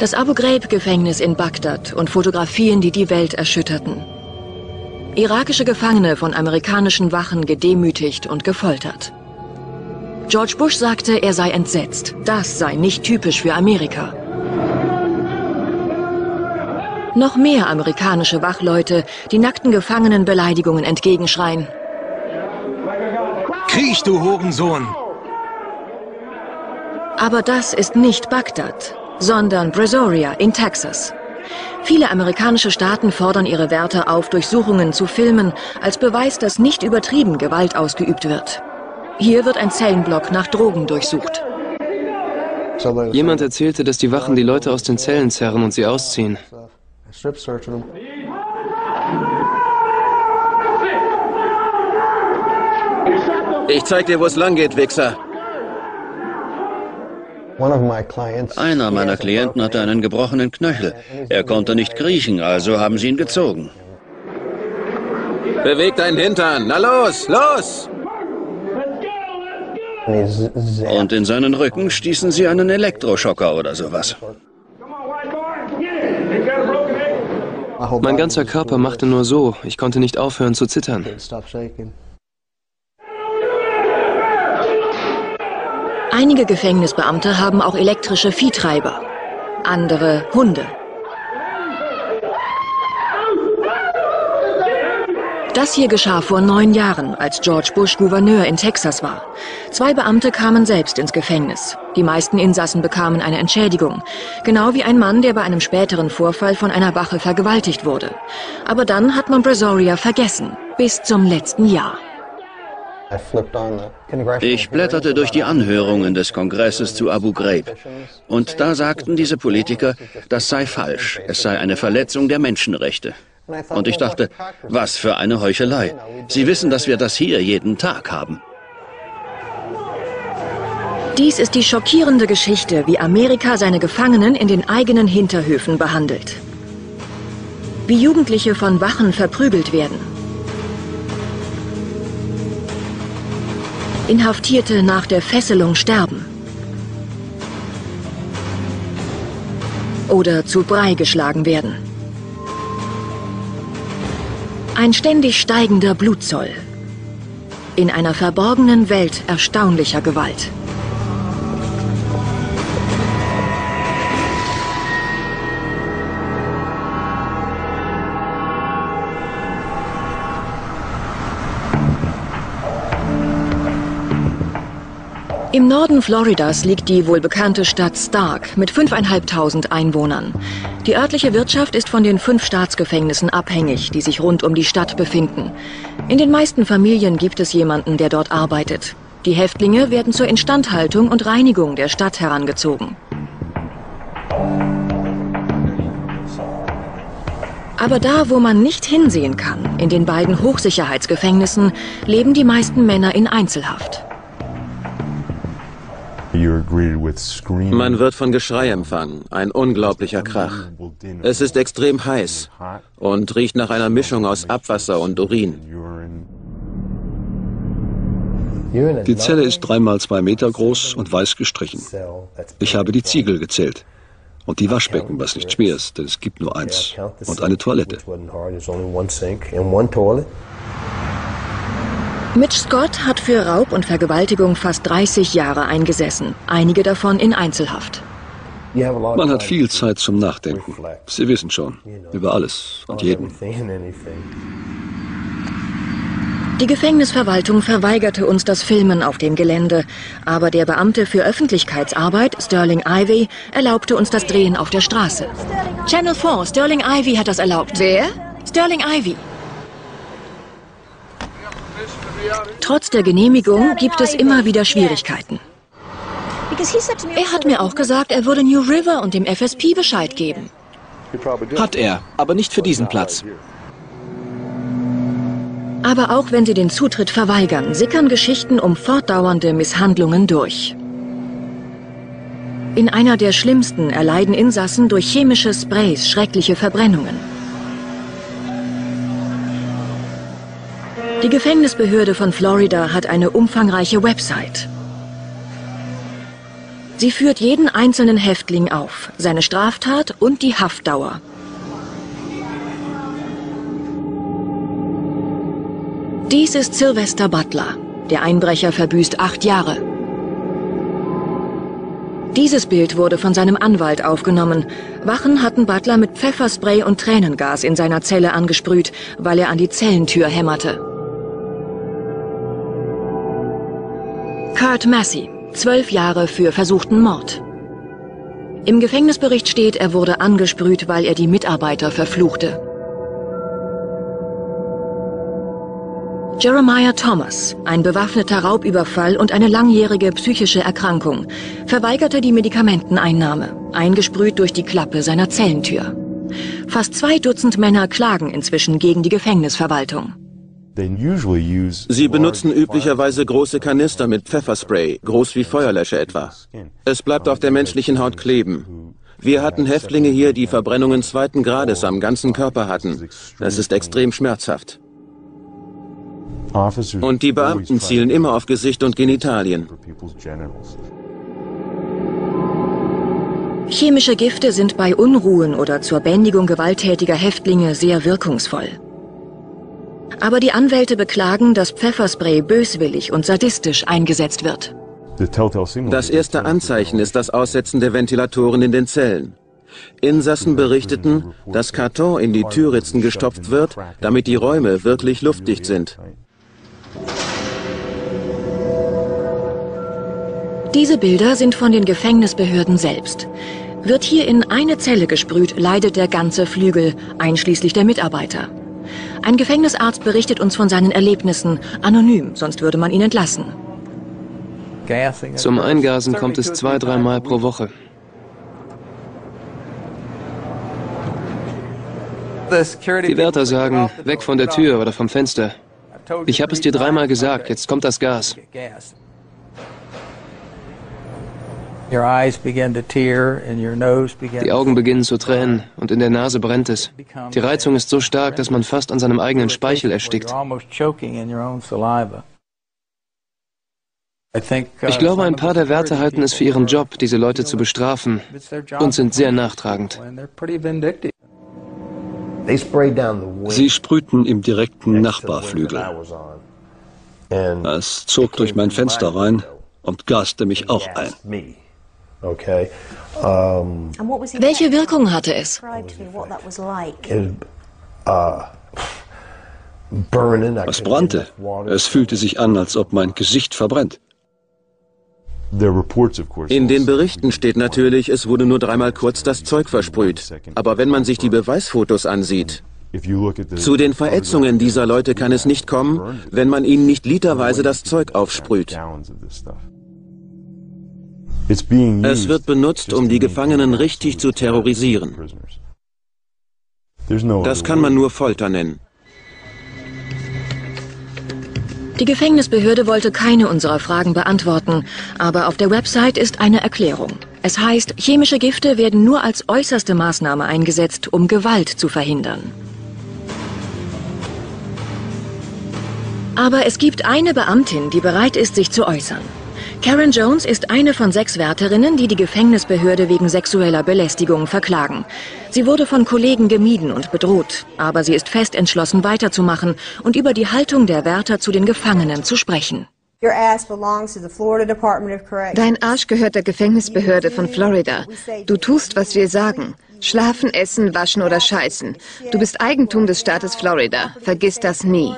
Das Abu-Ghraib-Gefängnis in Bagdad und Fotografien, die die Welt erschütterten. Irakische Gefangene von amerikanischen Wachen gedemütigt und gefoltert. George Bush sagte, er sei entsetzt. Das sei nicht typisch für Amerika. Noch mehr amerikanische Wachleute, die nackten Gefangenen Beleidigungen entgegenschreien. Kriech, du Hurensohn! Aber das ist nicht Bagdad, sondern Brazoria in Texas. Viele amerikanische Staaten fordern ihre Wärter auf, Durchsuchungen zu filmen, als Beweis, dass nicht übertrieben Gewalt ausgeübt wird. Hier wird ein Zellenblock nach Drogen durchsucht. Jemand erzählte, dass die Wachen die Leute aus den Zellen zerren und sie ausziehen. Ich zeig dir, wo es lang geht, Wichser. Einer meiner Klienten hatte einen gebrochenen Knöchel. Er konnte nicht kriechen, also haben sie ihn gezogen. Beweg deinen Hintern. Na los, los! Und in seinen Rücken stießen sie einen Elektroschocker oder sowas. Mein ganzer Körper machte nur so. Ich konnte nicht aufhören zu zittern. Einige Gefängnisbeamte haben auch elektrische Viehtreiber, andere Hunde. Das hier geschah vor 9 Jahren, als George Bush Gouverneur in Texas war. 2 Beamte kamen selbst ins Gefängnis. Die meisten Insassen bekamen eine Entschädigung. Genau wie ein Mann, der bei einem späteren Vorfall von einer Wache vergewaltigt wurde. Aber dann hat man Brazoria vergessen, bis zum letzten Jahr. Ich blätterte durch die Anhörungen des Kongresses zu Abu Ghraib. Und da sagten diese Politiker, das sei falsch, es sei eine Verletzung der Menschenrechte. Und ich dachte, was für eine Heuchelei. Sie wissen, dass wir das hier jeden Tag haben. Dies ist die schockierende Geschichte, wie Amerika seine Gefangenen in den eigenen Hinterhöfen behandelt. Wie Jugendliche von Wachen verprügelt werden. Inhaftierte nach der Fesselung sterben. Oder zu Brei geschlagen werden. Ein ständig steigender Blutzoll. In einer verborgenen Welt erstaunlicher Gewalt. Im Norden Floridas liegt die wohl bekannte Stadt Stark mit 5.500 Einwohnern. Die örtliche Wirtschaft ist von den 5 Staatsgefängnissen abhängig, die sich rund um die Stadt befinden. In den meisten Familien gibt es jemanden, der dort arbeitet. Die Häftlinge werden zur Instandhaltung und Reinigung der Stadt herangezogen. Aber da, wo man nicht hinsehen kann, in den beiden Hochsicherheitsgefängnissen, leben die meisten Männer in Einzelhaft. Man wird von Geschrei empfangen, ein unglaublicher Krach. Es ist extrem heiß und riecht nach einer Mischung aus Abwasser und Urin. Die Zelle ist 3 mal 2 Meter groß und weiß gestrichen. Ich habe die Ziegel gezählt. Und die Waschbecken, was nicht schwer ist, denn es gibt nur eins. Und eine Toilette. Mitch Scott hat für Raub und Vergewaltigung fast 30 Jahre eingesessen, einige davon in Einzelhaft. Man hat viel Zeit zum Nachdenken. Sie wissen schon, über alles und jeden. Die Gefängnisverwaltung verweigerte uns das Filmen auf dem Gelände, aber der Beamte für Öffentlichkeitsarbeit, Sterling Ivey, erlaubte uns das Drehen auf der Straße. Channel 4, Sterling Ivey hat das erlaubt. Wer? Sterling Ivey. Trotz der Genehmigung gibt es immer wieder Schwierigkeiten. Er hat mir auch gesagt, er würde New River und dem FSP Bescheid geben. Hat er, aber nicht für diesen Platz. Aber auch wenn sie den Zutritt verweigern, sickern Geschichten um fortdauernde Misshandlungen durch. In einer der schlimmsten erleiden Insassen durch chemische Sprays schreckliche Verbrennungen. Die Gefängnisbehörde von Florida hat eine umfangreiche Website. Sie führt jeden einzelnen Häftling auf, seine Straftat und die Haftdauer. Dies ist Sylvester Butler. Der Einbrecher verbüßt 8 Jahre. Dieses Bild wurde von seinem Anwalt aufgenommen. Wachen hatten Butler mit Pfefferspray und Tränengas in seiner Zelle angesprüht, weil er an die Zellentür hämmerte. Kurt Massey, 12 Jahre für versuchten Mord. Im Gefängnisbericht steht, er wurde angesprüht, weil er die Mitarbeiter verfluchte. Jeremiah Thomas, ein bewaffneter Raubüberfall und eine langjährige psychische Erkrankung, verweigerte die Medikamenteneinnahme, eingesprüht durch die Klappe seiner Zellentür. Fast 2 Dutzend Männer klagen inzwischen gegen die Gefängnisverwaltung. Sie benutzen üblicherweise große Kanister mit Pfefferspray, groß wie Feuerlöscher etwa. Es bleibt auf der menschlichen Haut kleben. Wir hatten Häftlinge hier, die Verbrennungen 2. Grades am ganzen Körper hatten. Das ist extrem schmerzhaft. Und die Beamten zielen immer auf Gesicht und Genitalien. Chemische Gifte sind bei Unruhen oder zur Bändigung gewalttätiger Häftlinge sehr wirkungsvoll. Aber die Anwälte beklagen, dass Pfefferspray böswillig und sadistisch eingesetzt wird. Das erste Anzeichen ist das Aussetzen der Ventilatoren in den Zellen. Insassen berichteten, dass Karton in die Türritzen gestopft wird, damit die Räume wirklich luftdicht sind. Diese Bilder sind von den Gefängnisbehörden selbst. Wird hier in eine Zelle gesprüht, leidet der ganze Flügel, einschließlich der Mitarbeiter. Ein Gefängnisarzt berichtet uns von seinen Erlebnissen, anonym, sonst würde man ihn entlassen. Zum Eingasen kommt es 2-3 Mal pro Woche. Die Wärter sagen, weg von der Tür oder vom Fenster. Ich habe es dir 3-mal gesagt, jetzt kommt das Gas. Die Augen beginnen zu tränen und in der Nase brennt es. Die Reizung ist so stark, dass man fast an seinem eigenen Speichel erstickt. Ich glaube, ein paar der Wärter halten es für ihren Job, diese Leute zu bestrafen, und sind sehr nachtragend. Sie sprühten im direkten Nachbarflügel. Es zog durch mein Fenster rein und gaste mich auch ein. Welche Wirkung hatte es? Es brannte. Es fühlte sich an, als ob mein Gesicht verbrennt. In den Berichten steht natürlich, es wurde nur 3-mal kurz das Zeug versprüht. Aber wenn man sich die Beweisfotos ansieht, zu den Verätzungen dieser Leute kann es nicht kommen, wenn man ihnen nicht literweise das Zeug aufsprüht. Es wird benutzt, um die Gefangenen richtig zu terrorisieren. Das kann man nur Folter nennen. Die Gefängnisbehörde wollte keine unserer Fragen beantworten, aber auf der Website ist eine Erklärung. Es heißt, chemische Gifte werden nur als äußerste Maßnahme eingesetzt, um Gewalt zu verhindern. Aber es gibt eine Beamtin, die bereit ist, sich zu äußern. Karen Jones ist eine von 6 Wärterinnen, die die Gefängnisbehörde wegen sexueller Belästigung verklagen. Sie wurde von Kollegen gemieden und bedroht, aber sie ist fest entschlossen, weiterzumachen und über die Haltung der Wärter zu den Gefangenen zu sprechen. Dein Arsch gehört der Gefängnisbehörde von Florida. Du tust, was wir sagen. Schlafen, essen, waschen oder scheißen. Du bist Eigentum des Staates Florida. Vergiss das nie.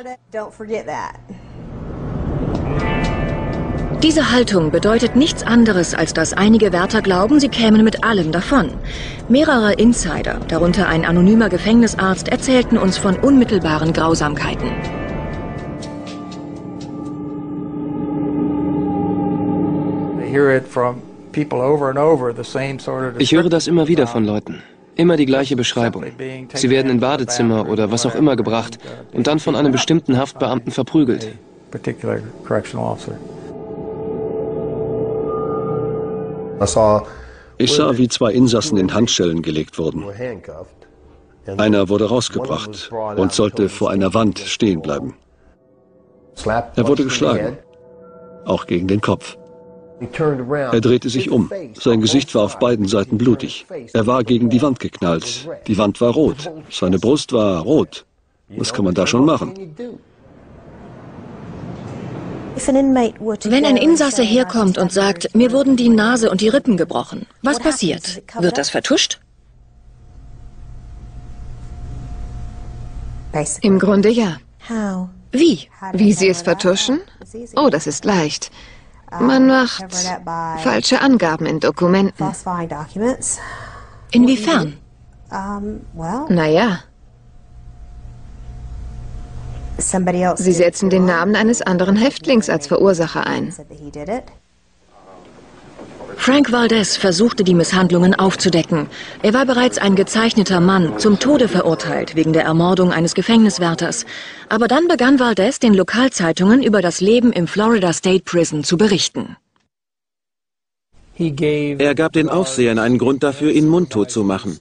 Diese Haltung bedeutet nichts anderes, als dass einige Wärter glauben, sie kämen mit allem davon. Mehrere Insider, darunter ein anonymer Gefängnisarzt, erzählten uns von unmittelbaren Grausamkeiten. Ich höre das immer wieder von Leuten. Immer die gleiche Beschreibung. Sie werden in Badezimmer oder was auch immer gebracht und dann von einem bestimmten Haftbeamten verprügelt. Ich sah, wie 2 Insassen in Handschellen gelegt wurden. Einer wurde rausgebracht und sollte vor einer Wand stehen bleiben. Er wurde geschlagen, auch gegen den Kopf. Er drehte sich um. Sein Gesicht war auf beiden Seiten blutig. Er war gegen die Wand geknallt. Die Wand war rot. Seine Brust war rot. Was kann man da schon machen? Wenn ein Insasse herkommt und sagt, mir wurden die Nase und die Rippen gebrochen, was passiert? Wird das vertuscht? Im Grunde ja. Wie? Wie Sie es vertuschen? Oh, das ist leicht. Man macht falsche Angaben in Dokumenten. Inwiefern? Naja. Sie setzen den Namen eines anderen Häftlings als Verursacher ein. Frank Valdez versuchte, die Misshandlungen aufzudecken. Er war bereits ein gezeichneter Mann, zum Tode verurteilt wegen der Ermordung eines Gefängniswärters. Aber dann begann Valdez, den Lokalzeitungen über das Leben im Florida State Prison zu berichten. Er gab den Aufsehern einen Grund dafür, ihn mundtot zu machen.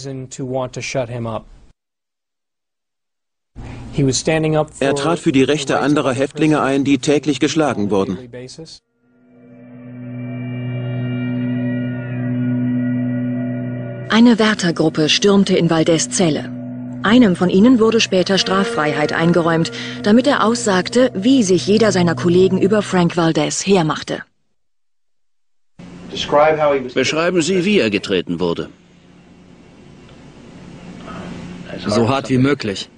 Er trat für die Rechte anderer Häftlinge ein, die täglich geschlagen wurden. Eine Wärtergruppe stürmte in Valdez' Zelle. Einem von ihnen wurde später Straffreiheit eingeräumt, damit er aussagte, wie sich jeder seiner Kollegen über Frank Valdez hermachte. Beschreiben Sie, wie er getreten wurde. So hart wie möglich.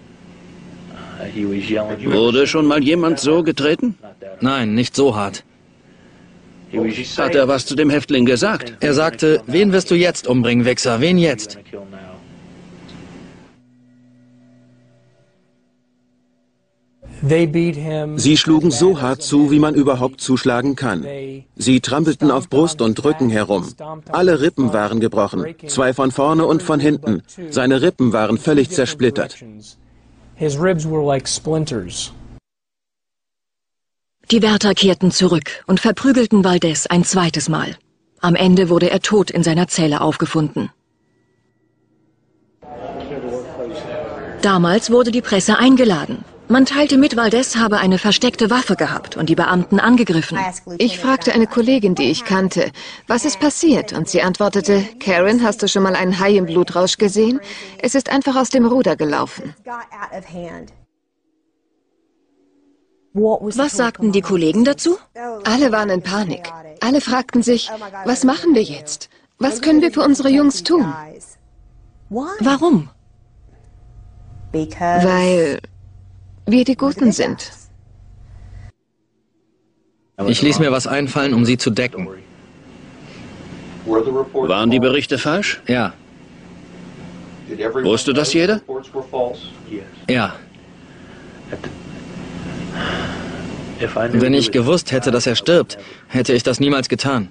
Wurde schon mal jemand so getreten? Nein, nicht so hart. Hat er was zu dem Häftling gesagt? Er sagte, wen wirst du jetzt umbringen, Wichser? Wen jetzt? Sie schlugen so hart zu, wie man überhaupt zuschlagen kann. Sie trampelten auf Brust und Rücken herum. Alle Rippen waren gebrochen, 2 von vorne und von hinten. Seine Rippen waren völlig zersplittert. Die Wärter kehrten zurück und verprügelten Valdez ein zweites Mal. Am Ende wurde er tot in seiner Zelle aufgefunden. Damals wurde die Presse eingeladen. Man teilte mit, Valdez habe eine versteckte Waffe gehabt und die Beamten angegriffen. Ich fragte eine Kollegin, die ich kannte, was ist passiert? Und sie antwortete, Karen, hast du schon mal einen Hai im Blutrausch gesehen? Es ist einfach aus dem Ruder gelaufen. Was sagten die Kollegen dazu? Alle waren in Panik. Alle fragten sich, was machen wir jetzt? Was können wir für unsere Jungs tun? Warum? Weil wir die Guten sind. Ich ließ mir was einfallen, um sie zu decken. Waren die Berichte falsch? Ja. Wusste das jeder? Ja. Wenn ich gewusst hätte, dass er stirbt, hätte ich das niemals getan.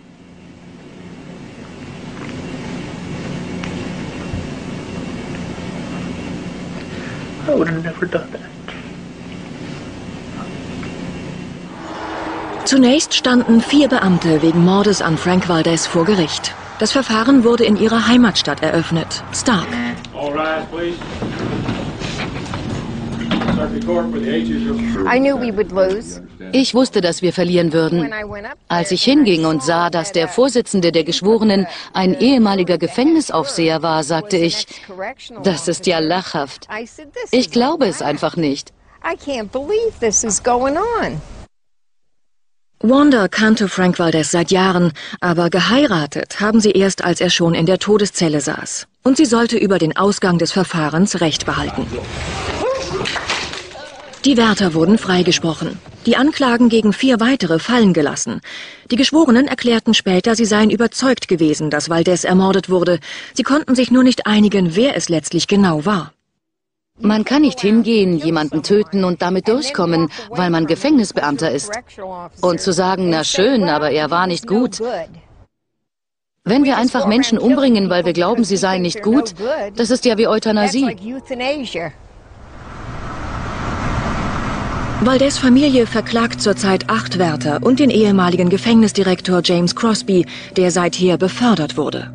Zunächst standen 4 Beamte wegen Mordes an Frank Valdez vor Gericht. Das Verfahren wurde in ihrer Heimatstadt eröffnet, Stark. Ich wusste, dass wir verlieren würden. Als ich hinging und sah, dass der Vorsitzende der Geschworenen ein ehemaliger Gefängnisaufseher war, sagte ich, das ist ja lachhaft. Ich glaube es einfach nicht. Wanda kannte Frank Valdez seit Jahren, aber geheiratet haben sie erst, als er schon in der Todeszelle saß. Und sie sollte über den Ausgang des Verfahrens Recht behalten. Die Wärter wurden freigesprochen. Die Anklagen gegen 4 weitere fallen gelassen. Die Geschworenen erklärten später, sie seien überzeugt gewesen, dass Valdez ermordet wurde. Sie konnten sich nur nicht einigen, wer es letztlich genau war. Man kann nicht hingehen, jemanden töten und damit durchkommen, weil man Gefängnisbeamter ist. Und zu sagen, na schön, aber er war nicht gut. Wenn wir einfach Menschen umbringen, weil wir glauben, sie seien nicht gut, das ist ja wie Euthanasie. Valdez' Familie verklagt zurzeit 8 Wärter und den ehemaligen Gefängnisdirektor James Crosby, der seither befördert wurde.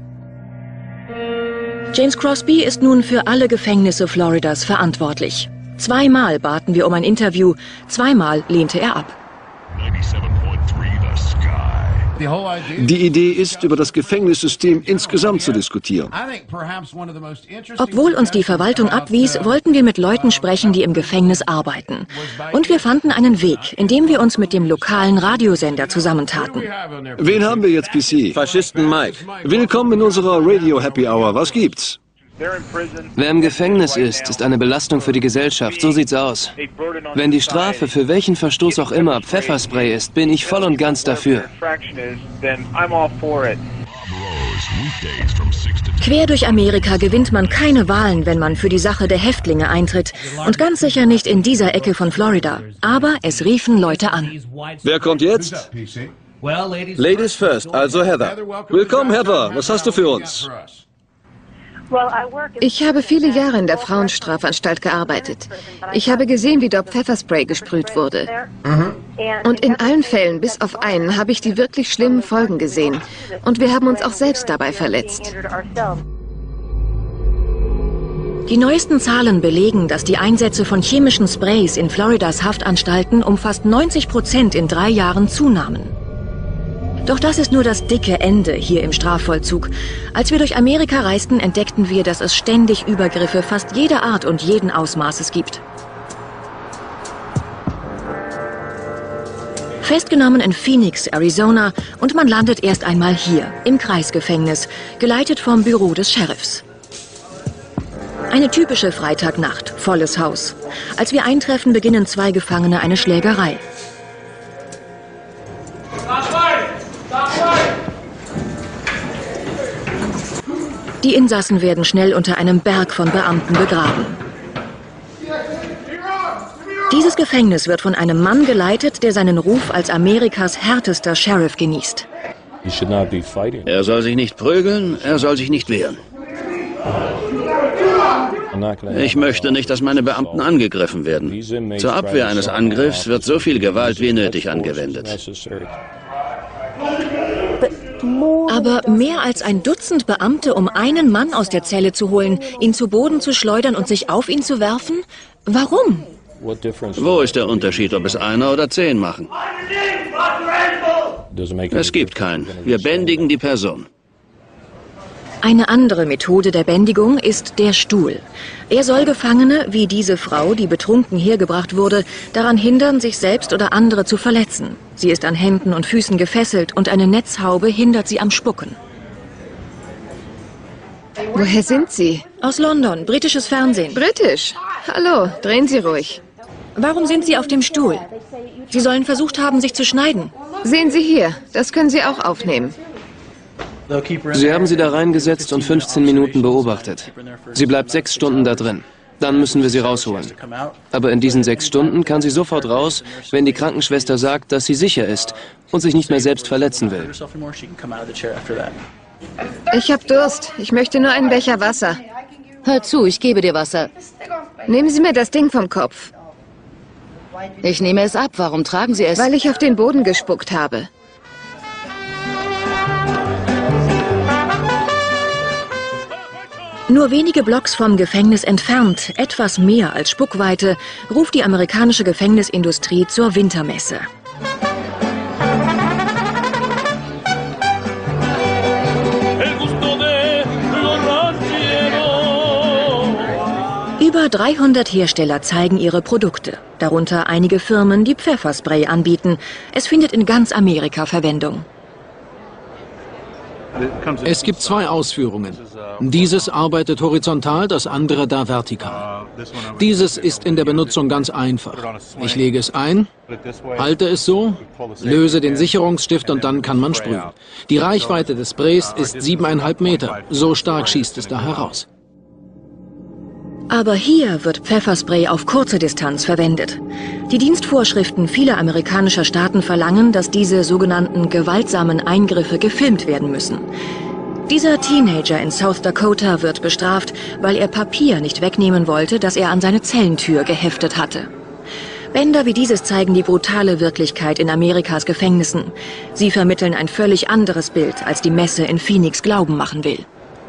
James Crosby ist nun für alle Gefängnisse Floridas verantwortlich. 2-mal baten wir um ein Interview, 2-mal lehnte er ab. 97.3 The Sky. Die Idee ist, über das Gefängnissystem insgesamt zu diskutieren. Obwohl uns die Verwaltung abwies, wollten wir mit Leuten sprechen, die im Gefängnis arbeiten. Und wir fanden einen Weg, indem wir uns mit dem lokalen Radiosender zusammentaten. Wen haben wir jetzt, PC? Faschisten Mike. Willkommen in unserer Radio Happy Hour. Was gibt's? Wer im Gefängnis ist eine Belastung für die Gesellschaft. So sieht's aus. Wenn die Strafe für welchen Verstoß auch immer Pfefferspray ist, bin ich voll und ganz dafür. Quer durch Amerika gewinnt man keine Wahlen, wenn man für die Sache der Häftlinge eintritt. Und ganz sicher nicht in dieser Ecke von Florida. Aber es riefen Leute an. Wer kommt jetzt? Ladies first, also Heather. Willkommen, Heather. Was hast du für uns? Ich habe viele Jahre in der Frauenstrafanstalt gearbeitet. Ich habe gesehen, wie dort Pfefferspray gesprüht wurde. Und in allen Fällen, bis auf einen, habe ich die wirklich schlimmen Folgen gesehen. Und wir haben uns auch selbst dabei verletzt. Die neuesten Zahlen belegen, dass die Einsätze von chemischen Sprays in Floridas Haftanstalten um fast 90% in 3 Jahren zunahmen. Doch das ist nur das dicke Ende hier im Strafvollzug. Als wir durch Amerika reisten, entdeckten wir, dass es ständig Übergriffe fast jeder Art und jeden Ausmaßes gibt. Festgenommen in Phoenix, Arizona, und man landet erst einmal hier, im Kreisgefängnis, geleitet vom Büro des Sheriffs. Eine typische Freitagnacht, volles Haus. Als wir eintreffen, beginnen 2 Gefangene eine Schlägerei. Die Insassen werden schnell unter einem Berg von Beamten begraben. Dieses Gefängnis wird von einem Mann geleitet, der seinen Ruf als Amerikas härtester Sheriff genießt. Er soll sich nicht prügeln, er soll sich nicht wehren. Ich möchte nicht, dass meine Beamten angegriffen werden. Zur Abwehr eines Angriffs wird so viel Gewalt wie nötig angewendet. Aber mehr als ein Dutzend Beamte, um einen Mann aus der Zelle zu holen, ihn zu Boden zu schleudern und sich auf ihn zu werfen? Warum? Wo ist der Unterschied, ob es einer oder 10 machen? Es gibt keinen. Wir bändigen die Person. Eine andere Methode der Bändigung ist der Stuhl. Er soll Gefangene, wie diese Frau, die betrunken hergebracht wurde, daran hindern, sich selbst oder andere zu verletzen. Sie ist an Händen und Füßen gefesselt und eine Netzhaube hindert sie am Spucken. Woher sind Sie? Aus London, britisches Fernsehen. Britisch? Hallo, drehen Sie ruhig. Warum sind Sie auf dem Stuhl? Sie sollen versucht haben, sich zu schneiden. Sehen Sie hier, das können Sie auch aufnehmen. Sie haben sie da reingesetzt und 15 Minuten beobachtet. Sie bleibt 6 Stunden da drin. Dann müssen wir sie rausholen. Aber in diesen 6 Stunden kann sie sofort raus, wenn die Krankenschwester sagt, dass sie sicher ist und sich nicht mehr selbst verletzen will. Ich habe Durst. Ich möchte nur einen Becher Wasser. Hör zu, ich gebe dir Wasser. Nehmen Sie mir das Ding vom Kopf. Ich nehme es ab. Warum tragen Sie es? Weil ich auf den Boden gespuckt habe. Nur wenige Blocks vom Gefängnis entfernt, etwas mehr als Spuckweite, ruft die amerikanische Gefängnisindustrie zur Wintermesse. Über 300 Hersteller zeigen ihre Produkte, darunter einige Firmen, die Pfefferspray anbieten. Es findet in ganz Amerika Verwendung. Es gibt 2 Ausführungen. Dieses arbeitet horizontal, das andere da vertikal. Dieses ist in der Benutzung ganz einfach. Ich lege es ein, halte es so, löse den Sicherungsstift und dann kann man sprühen. Die Reichweite des Sprays ist 7,5 Meter. So stark schießt es da heraus. Aber hier wird Pfefferspray auf kurze Distanz verwendet. Die Dienstvorschriften vieler amerikanischer Staaten verlangen, dass diese sogenannten gewaltsamen Eingriffe gefilmt werden müssen. Dieser Teenager in South Dakota wird bestraft, weil er Papier nicht wegnehmen wollte, das er an seine Zellentür geheftet hatte. Bänder wie dieses zeigen die brutale Wirklichkeit in Amerikas Gefängnissen. Sie vermitteln ein völlig anderes Bild, als die Messe in Phoenix glauben machen will.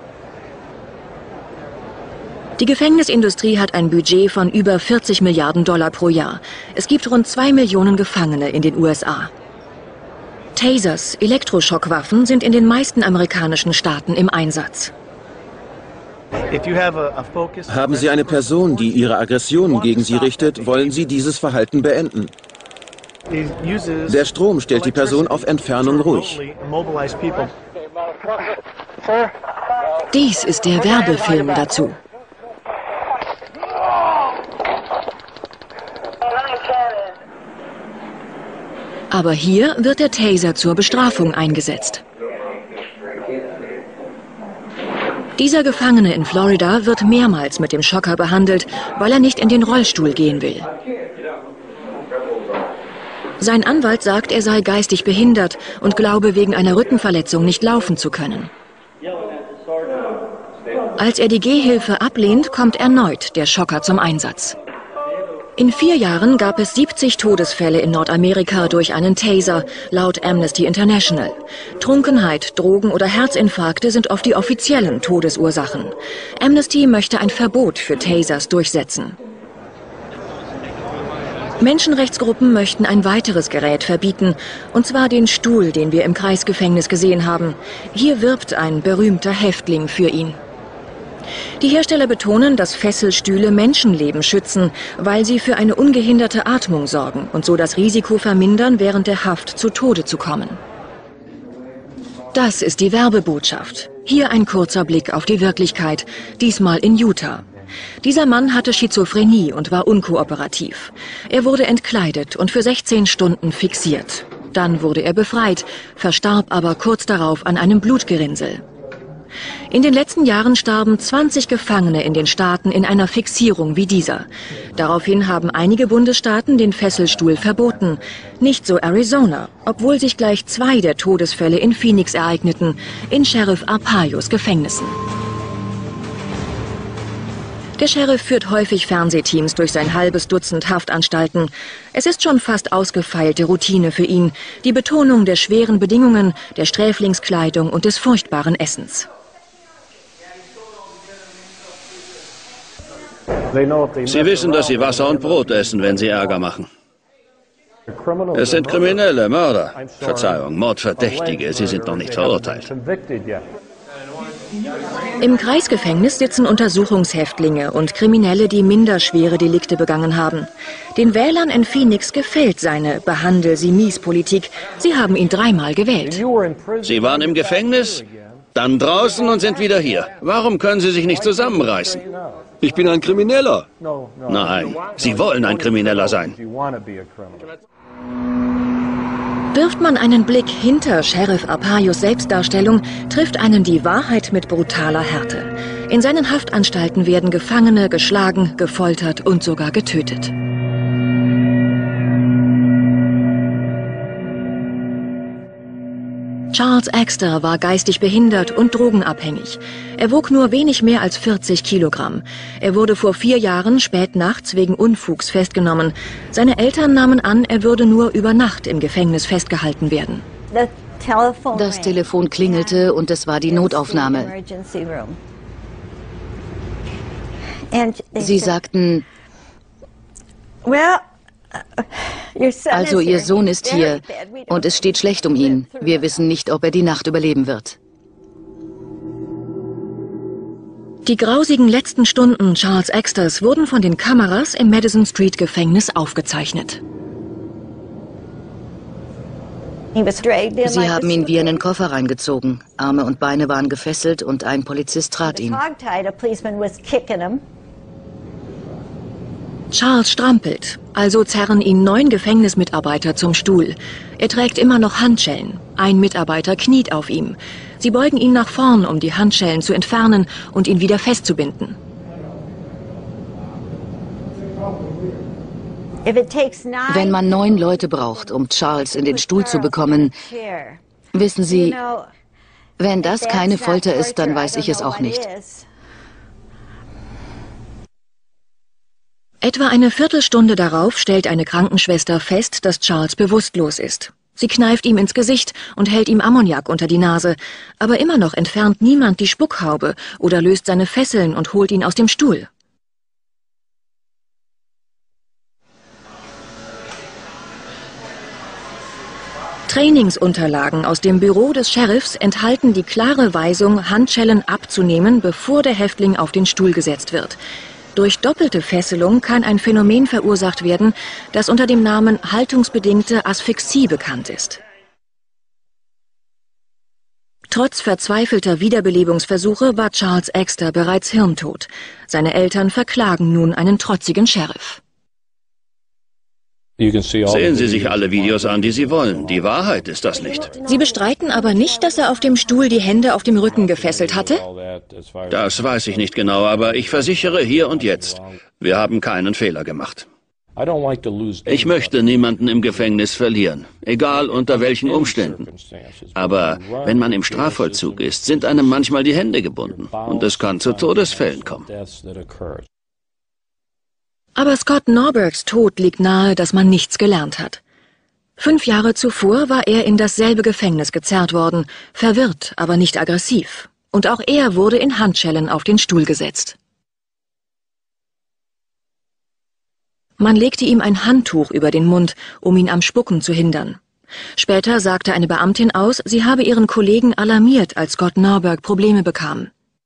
Die Gefängnisindustrie hat ein Budget von über 40 Milliarden $ pro Jahr. Es gibt rund 2 Millionen Gefangene in den USA. Tasers, Elektroschockwaffen, sind in den meisten amerikanischen Staaten im Einsatz. Haben Sie eine Person, die ihre Aggressionen gegen Sie richtet, wollen Sie dieses Verhalten beenden. Der Strom stellt die Person auf Entfernung ruhig. Dies ist der Werbefilm dazu. Aber hier wird der Taser zur Bestrafung eingesetzt. Dieser Gefangene in Florida wird mehrmals mit dem Schocker behandelt, weil er nicht in den Rollstuhl gehen will. Sein Anwalt sagt, er sei geistig behindert und glaube, wegen einer Rückenverletzung nicht laufen zu können. Als er die Gehhilfe ablehnt, kommt erneut der Schocker zum Einsatz. In 4 Jahren gab es 70 Todesfälle in Nordamerika durch einen Taser, laut Amnesty International. Trunkenheit, Drogen oder Herzinfarkte sind oft die offiziellen Todesursachen. Amnesty möchte ein Verbot für Tasers durchsetzen. Menschenrechtsgruppen möchten ein weiteres Gerät verbieten, und zwar den Stuhl, den wir im Kreisgefängnis gesehen haben. Hier wirbt ein berühmter Häftling für ihn. Die Hersteller betonen, dass Fesselstühle Menschenleben schützen, weil sie für eine ungehinderte Atmung sorgen und so das Risiko vermindern, während der Haft zu Tode zu kommen. Das ist die Werbebotschaft. Hier ein kurzer Blick auf die Wirklichkeit, diesmal in Utah. Dieser Mann hatte Schizophrenie und war unkooperativ. Er wurde entkleidet und für 16 Stunden fixiert. Dann wurde er befreit, verstarb aber kurz darauf an einem Blutgerinnsel. In den letzten Jahren starben 20 Gefangene in den Staaten in einer Fixierung wie dieser. Daraufhin haben einige Bundesstaaten den Fesselstuhl verboten. Nicht so Arizona, obwohl sich gleich 2 der Todesfälle in Phoenix ereigneten, in Sheriff Arpaios Gefängnissen. Der Sheriff führt häufig Fernsehteams durch sein halbes Dutzend Haftanstalten. Es ist schon fast ausgefeilte Routine für ihn. Die Betonung der schweren Bedingungen, der Sträflingskleidung und des furchtbaren Essens. Sie wissen, dass Sie Wasser und Brot essen, wenn Sie Ärger machen. Es sind Kriminelle, Mörder. Verzeihung, Mordverdächtige. Sie sind noch nicht verurteilt. Im Kreisgefängnis sitzen Untersuchungshäftlinge und Kriminelle, die minder schwere Delikte begangen haben. Den Wählern in Phoenix gefällt seine Behandel-Sie-mies-Politik. Sie haben ihn 3-mal gewählt. Sie waren im Gefängnis, dann draußen und sind wieder hier. Warum können Sie sich nicht zusammenreißen? Ich bin ein Krimineller. Nein, Sie wollen ein Krimineller sein. Wirft man einen Blick hinter Sheriff Arpaios Selbstdarstellung, trifft einen die Wahrheit mit brutaler Härte. In seinen Haftanstalten werden Gefangene geschlagen, gefoltert und sogar getötet. Charles Axter war geistig behindert und drogenabhängig. Er wog nur wenig mehr als 40 Kilogramm. Er wurde vor 4 Jahren spät nachts wegen Unfugs festgenommen. Seine Eltern nahmen an, er würde nur über Nacht im Gefängnis festgehalten werden. Das Telefon klingelte und es war die Notaufnahme. Sie sagten, also Ihr Sohn ist hier und es steht schlecht um ihn. Wir wissen nicht, ob er die Nacht überleben wird. Die grausigen letzten Stunden Charles Axters wurden von den Kameras im Madison Street Gefängnis aufgezeichnet. Sie haben ihn wie einen Koffer reingezogen. Arme und Beine waren gefesselt und ein Polizist trat ihn. Charles strampelt, also zerren ihn 9 Gefängnismitarbeiter zum Stuhl. Er trägt immer noch Handschellen. Ein Mitarbeiter kniet auf ihm. Sie beugen ihn nach vorn, um die Handschellen zu entfernen und ihn wieder festzubinden. Wenn man 9 Leute braucht, um Charles in den Stuhl zu bekommen, wissen Sie, wenn das keine Folter ist, dann weiß ich es auch nicht. Etwa eine Viertelstunde darauf stellt eine Krankenschwester fest, dass Charles bewusstlos ist. Sie kneift ihm ins Gesicht und hält ihm Ammoniak unter die Nase. Aber immer noch entfernt niemand die Spuckhaube oder löst seine Fesseln und holt ihn aus dem Stuhl. Trainingsunterlagen aus dem Büro des Sheriffs enthalten die klare Weisung, Handschellen abzunehmen, bevor der Häftling auf den Stuhl gesetzt wird. Durch doppelte Fesselung kann ein Phänomen verursacht werden, das unter dem Namen haltungsbedingte Asphyxie bekannt ist. Trotz verzweifelter Wiederbelebungsversuche war Charles Exter bereits hirntot. Seine Eltern verklagen nun einen trotzigen Sheriff. Sehen Sie sich alle Videos an, die Sie wollen. Die Wahrheit ist das nicht. Sie bestreiten aber nicht, dass er auf dem Stuhl die Hände auf dem Rücken gefesselt hatte? Das weiß ich nicht genau, aber ich versichere hier und jetzt, wir haben keinen Fehler gemacht. Ich möchte niemanden im Gefängnis verlieren, egal unter welchen Umständen. Aber wenn man im Strafvollzug ist, sind einem manchmal die Hände gebunden und es kann zu Todesfällen kommen. Aber Scott Norbergs Tod liegt nahe, dass man nichts gelernt hat. 5 Jahre zuvor war er in dasselbe Gefängnis gezerrt worden, verwirrt, aber nicht aggressiv. Und auch er wurde in Handschellen auf den Stuhl gesetzt. Man legte ihm ein Handtuch über den Mund, um ihn am Spucken zu hindern. Später sagte eine Beamtin aus, sie habe ihren Kollegen alarmiert, als Scott Norberg Probleme bekam.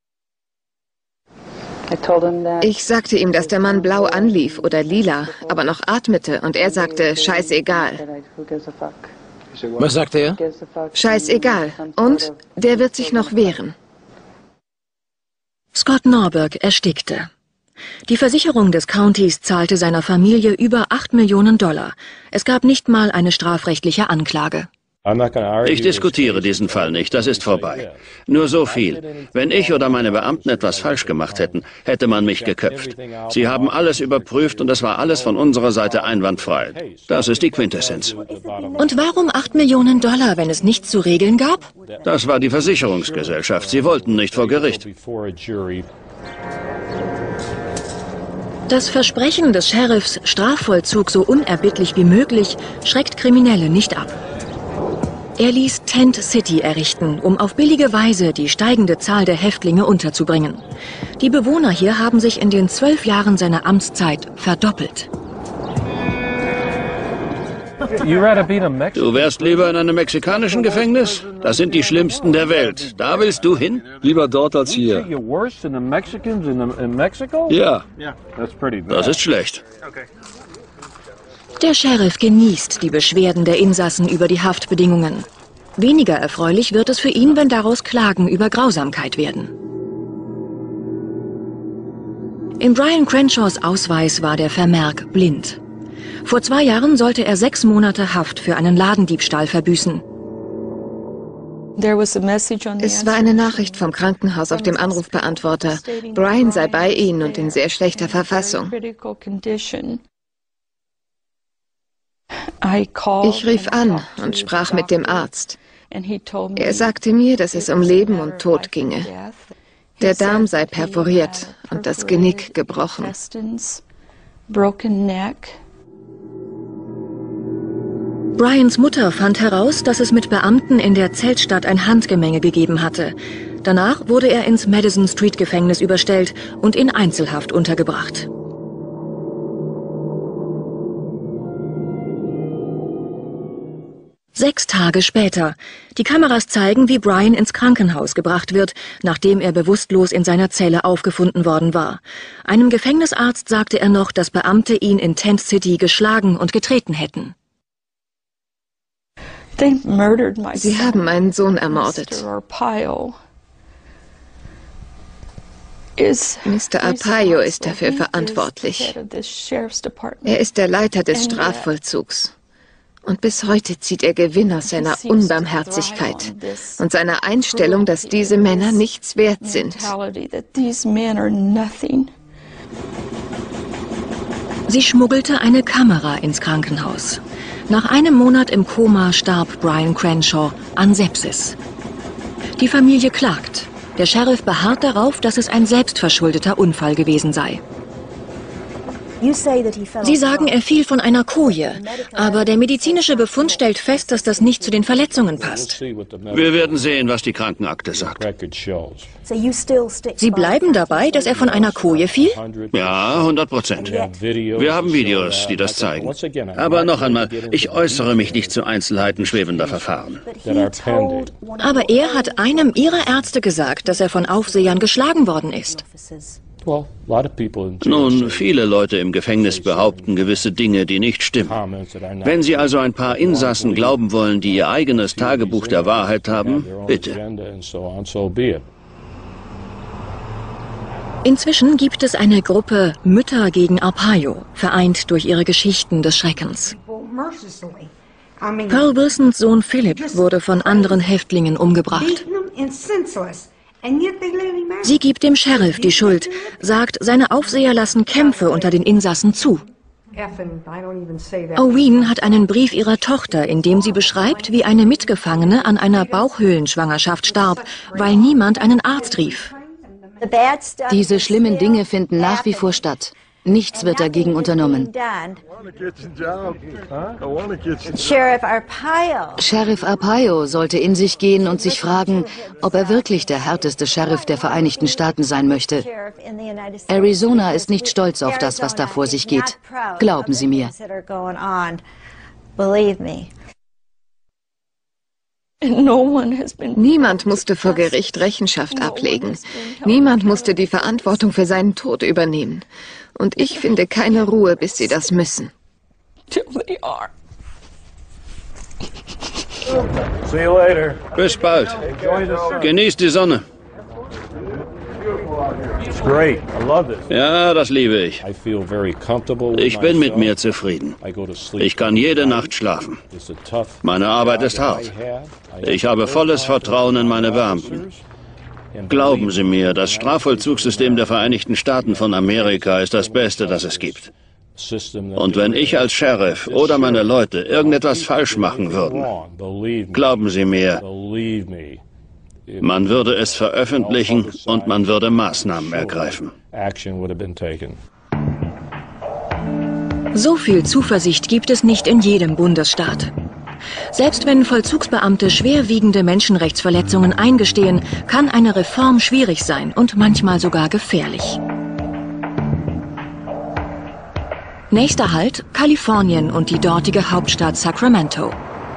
Ich sagte ihm, dass der Mann blau anlief oder lila, aber noch atmete, und er sagte, scheißegal. Was sagte er? Scheißegal. Und der wird sich noch wehren. Scott Norberg erstickte. Die Versicherung des Countys zahlte seiner Familie über $8 Millionen. Es gab nicht mal eine strafrechtliche Anklage. Ich diskutiere diesen Fall nicht, das ist vorbei. Nur so viel. Wenn ich oder meine Beamten etwas falsch gemacht hätten, hätte man mich geköpft. Sie haben alles überprüft und es war alles von unserer Seite einwandfrei. Das ist die Quintessenz. Und warum $8 Millionen, wenn es nichts zu regeln gab? Das war die Versicherungsgesellschaft. Sie wollten nicht vor Gericht. Das Versprechen des Sheriffs, Strafvollzug so unerbittlich wie möglich, schreckt Kriminelle nicht ab. Er ließ Tent City errichten, um auf billige Weise die steigende Zahl der Häftlinge unterzubringen. Die Bewohner hier haben sich in den 12 Jahren seiner Amtszeit verdoppelt. Du wärst lieber in einem mexikanischen Gefängnis? Das sind die schlimmsten der Welt. Da willst du hin? Lieber dort als hier. Ja. Das ist schlecht. Der Sheriff genießt die Beschwerden der Insassen über die Haftbedingungen. Weniger erfreulich wird es für ihn, wenn daraus Klagen über Grausamkeit werden. In Brian Crenshaws Ausweis war der Vermerk blind. Vor 2 Jahren sollte er 6 Monate Haft für einen Ladendiebstahl verbüßen. Es war eine Nachricht vom Krankenhaus auf dem Anrufbeantworter. Brian sei bei ihnen und in sehr schlechter Verfassung. Ich rief an und sprach mit dem Arzt. Er sagte mir, dass es um Leben und Tod ginge. Der Darm sei perforiert und das Genick gebrochen. Brians Mutter fand heraus, dass es mit Beamten in der Zeltstadt ein Handgemenge gegeben hatte. Danach wurde er ins Madison Street Gefängnis überstellt und in Einzelhaft untergebracht. Sechs Tage später. Die Kameras zeigen, wie Brian ins Krankenhaus gebracht wird, nachdem er bewusstlos in seiner Zelle aufgefunden worden war. Einem Gefängnisarzt sagte er noch, dass Beamte ihn in Tent City geschlagen und getreten hätten. Sie haben meinen Sohn ermordet. Mr. Arpaio ist dafür verantwortlich. Er ist der Leiter des Strafvollzugs. Und bis heute zieht er Gewinn aus seiner Unbarmherzigkeit und seiner Einstellung, dass diese Männer nichts wert sind. Sie schmuggelte eine Kamera ins Krankenhaus. Nach einem Monat im Koma starb Brian Crenshaw an Sepsis. Die Familie klagt. Der Sheriff beharrt darauf, dass es ein selbstverschuldeter Unfall gewesen sei. Sie sagen, er fiel von einer Koje, aber der medizinische Befund stellt fest, dass das nicht zu den Verletzungen passt. Wir werden sehen, was die Krankenakte sagt. Sie bleiben dabei, dass er von einer Koje fiel? Ja, 100%. Wir haben Videos, die das zeigen. Aber noch einmal, ich äußere mich nicht zu Einzelheiten schwebender Verfahren. Aber er hat einem Ihrer Ärzte gesagt, dass er von Aufsehern geschlagen worden ist. Nun, viele Leute im Gefängnis behaupten gewisse Dinge, die nicht stimmen. Wenn Sie also ein paar Insassen glauben wollen, die ihr eigenes Tagebuch der Wahrheit haben, bitte. Inzwischen gibt es eine Gruppe Mütter gegen Arpaio, vereint durch ihre Geschichten des Schreckens. Pearl Wilsons Sohn Philip wurde von anderen Häftlingen umgebracht. Sie gibt dem Sheriff die Schuld, sagt, seine Aufseher lassen Kämpfe unter den Insassen zu. Oween hat einen Brief ihrer Tochter, in dem sie beschreibt, wie eine Mitgefangene an einer Bauchhöhlenschwangerschaft starb, weil niemand einen Arzt rief. Diese schlimmen Dinge finden nach wie vor statt. Nichts wird dagegen unternommen. Sheriff Arpaio sollte in sich gehen und sich fragen, ob er wirklich der härteste Sheriff der Vereinigten Staaten sein möchte. Arizona ist nicht stolz auf das, was da vor sich geht. Glauben Sie mir. Niemand musste vor Gericht Rechenschaft ablegen. Niemand musste die Verantwortung für seinen Tod übernehmen. Und ich finde keine Ruhe, bis sie das müssen. Bis bald. Genießt die Sonne. Ja, das liebe ich. Ich bin mit mir zufrieden. Ich kann jede Nacht schlafen. Meine Arbeit ist hart. Ich habe volles Vertrauen in meine Beamten. Glauben Sie mir, das Strafvollzugssystem der Vereinigten Staaten von Amerika ist das Beste, das es gibt. Und wenn ich als Sheriff oder meine Leute irgendetwas falsch machen würden, glauben Sie mir, man würde es veröffentlichen und man würde Maßnahmen ergreifen. So viel Zuversicht gibt es nicht in jedem Bundesstaat. Selbst wenn Vollzugsbeamte schwerwiegende Menschenrechtsverletzungen eingestehen, kann eine Reform schwierig sein und manchmal sogar gefährlich. Nächster Halt: Kalifornien und die dortige Hauptstadt Sacramento.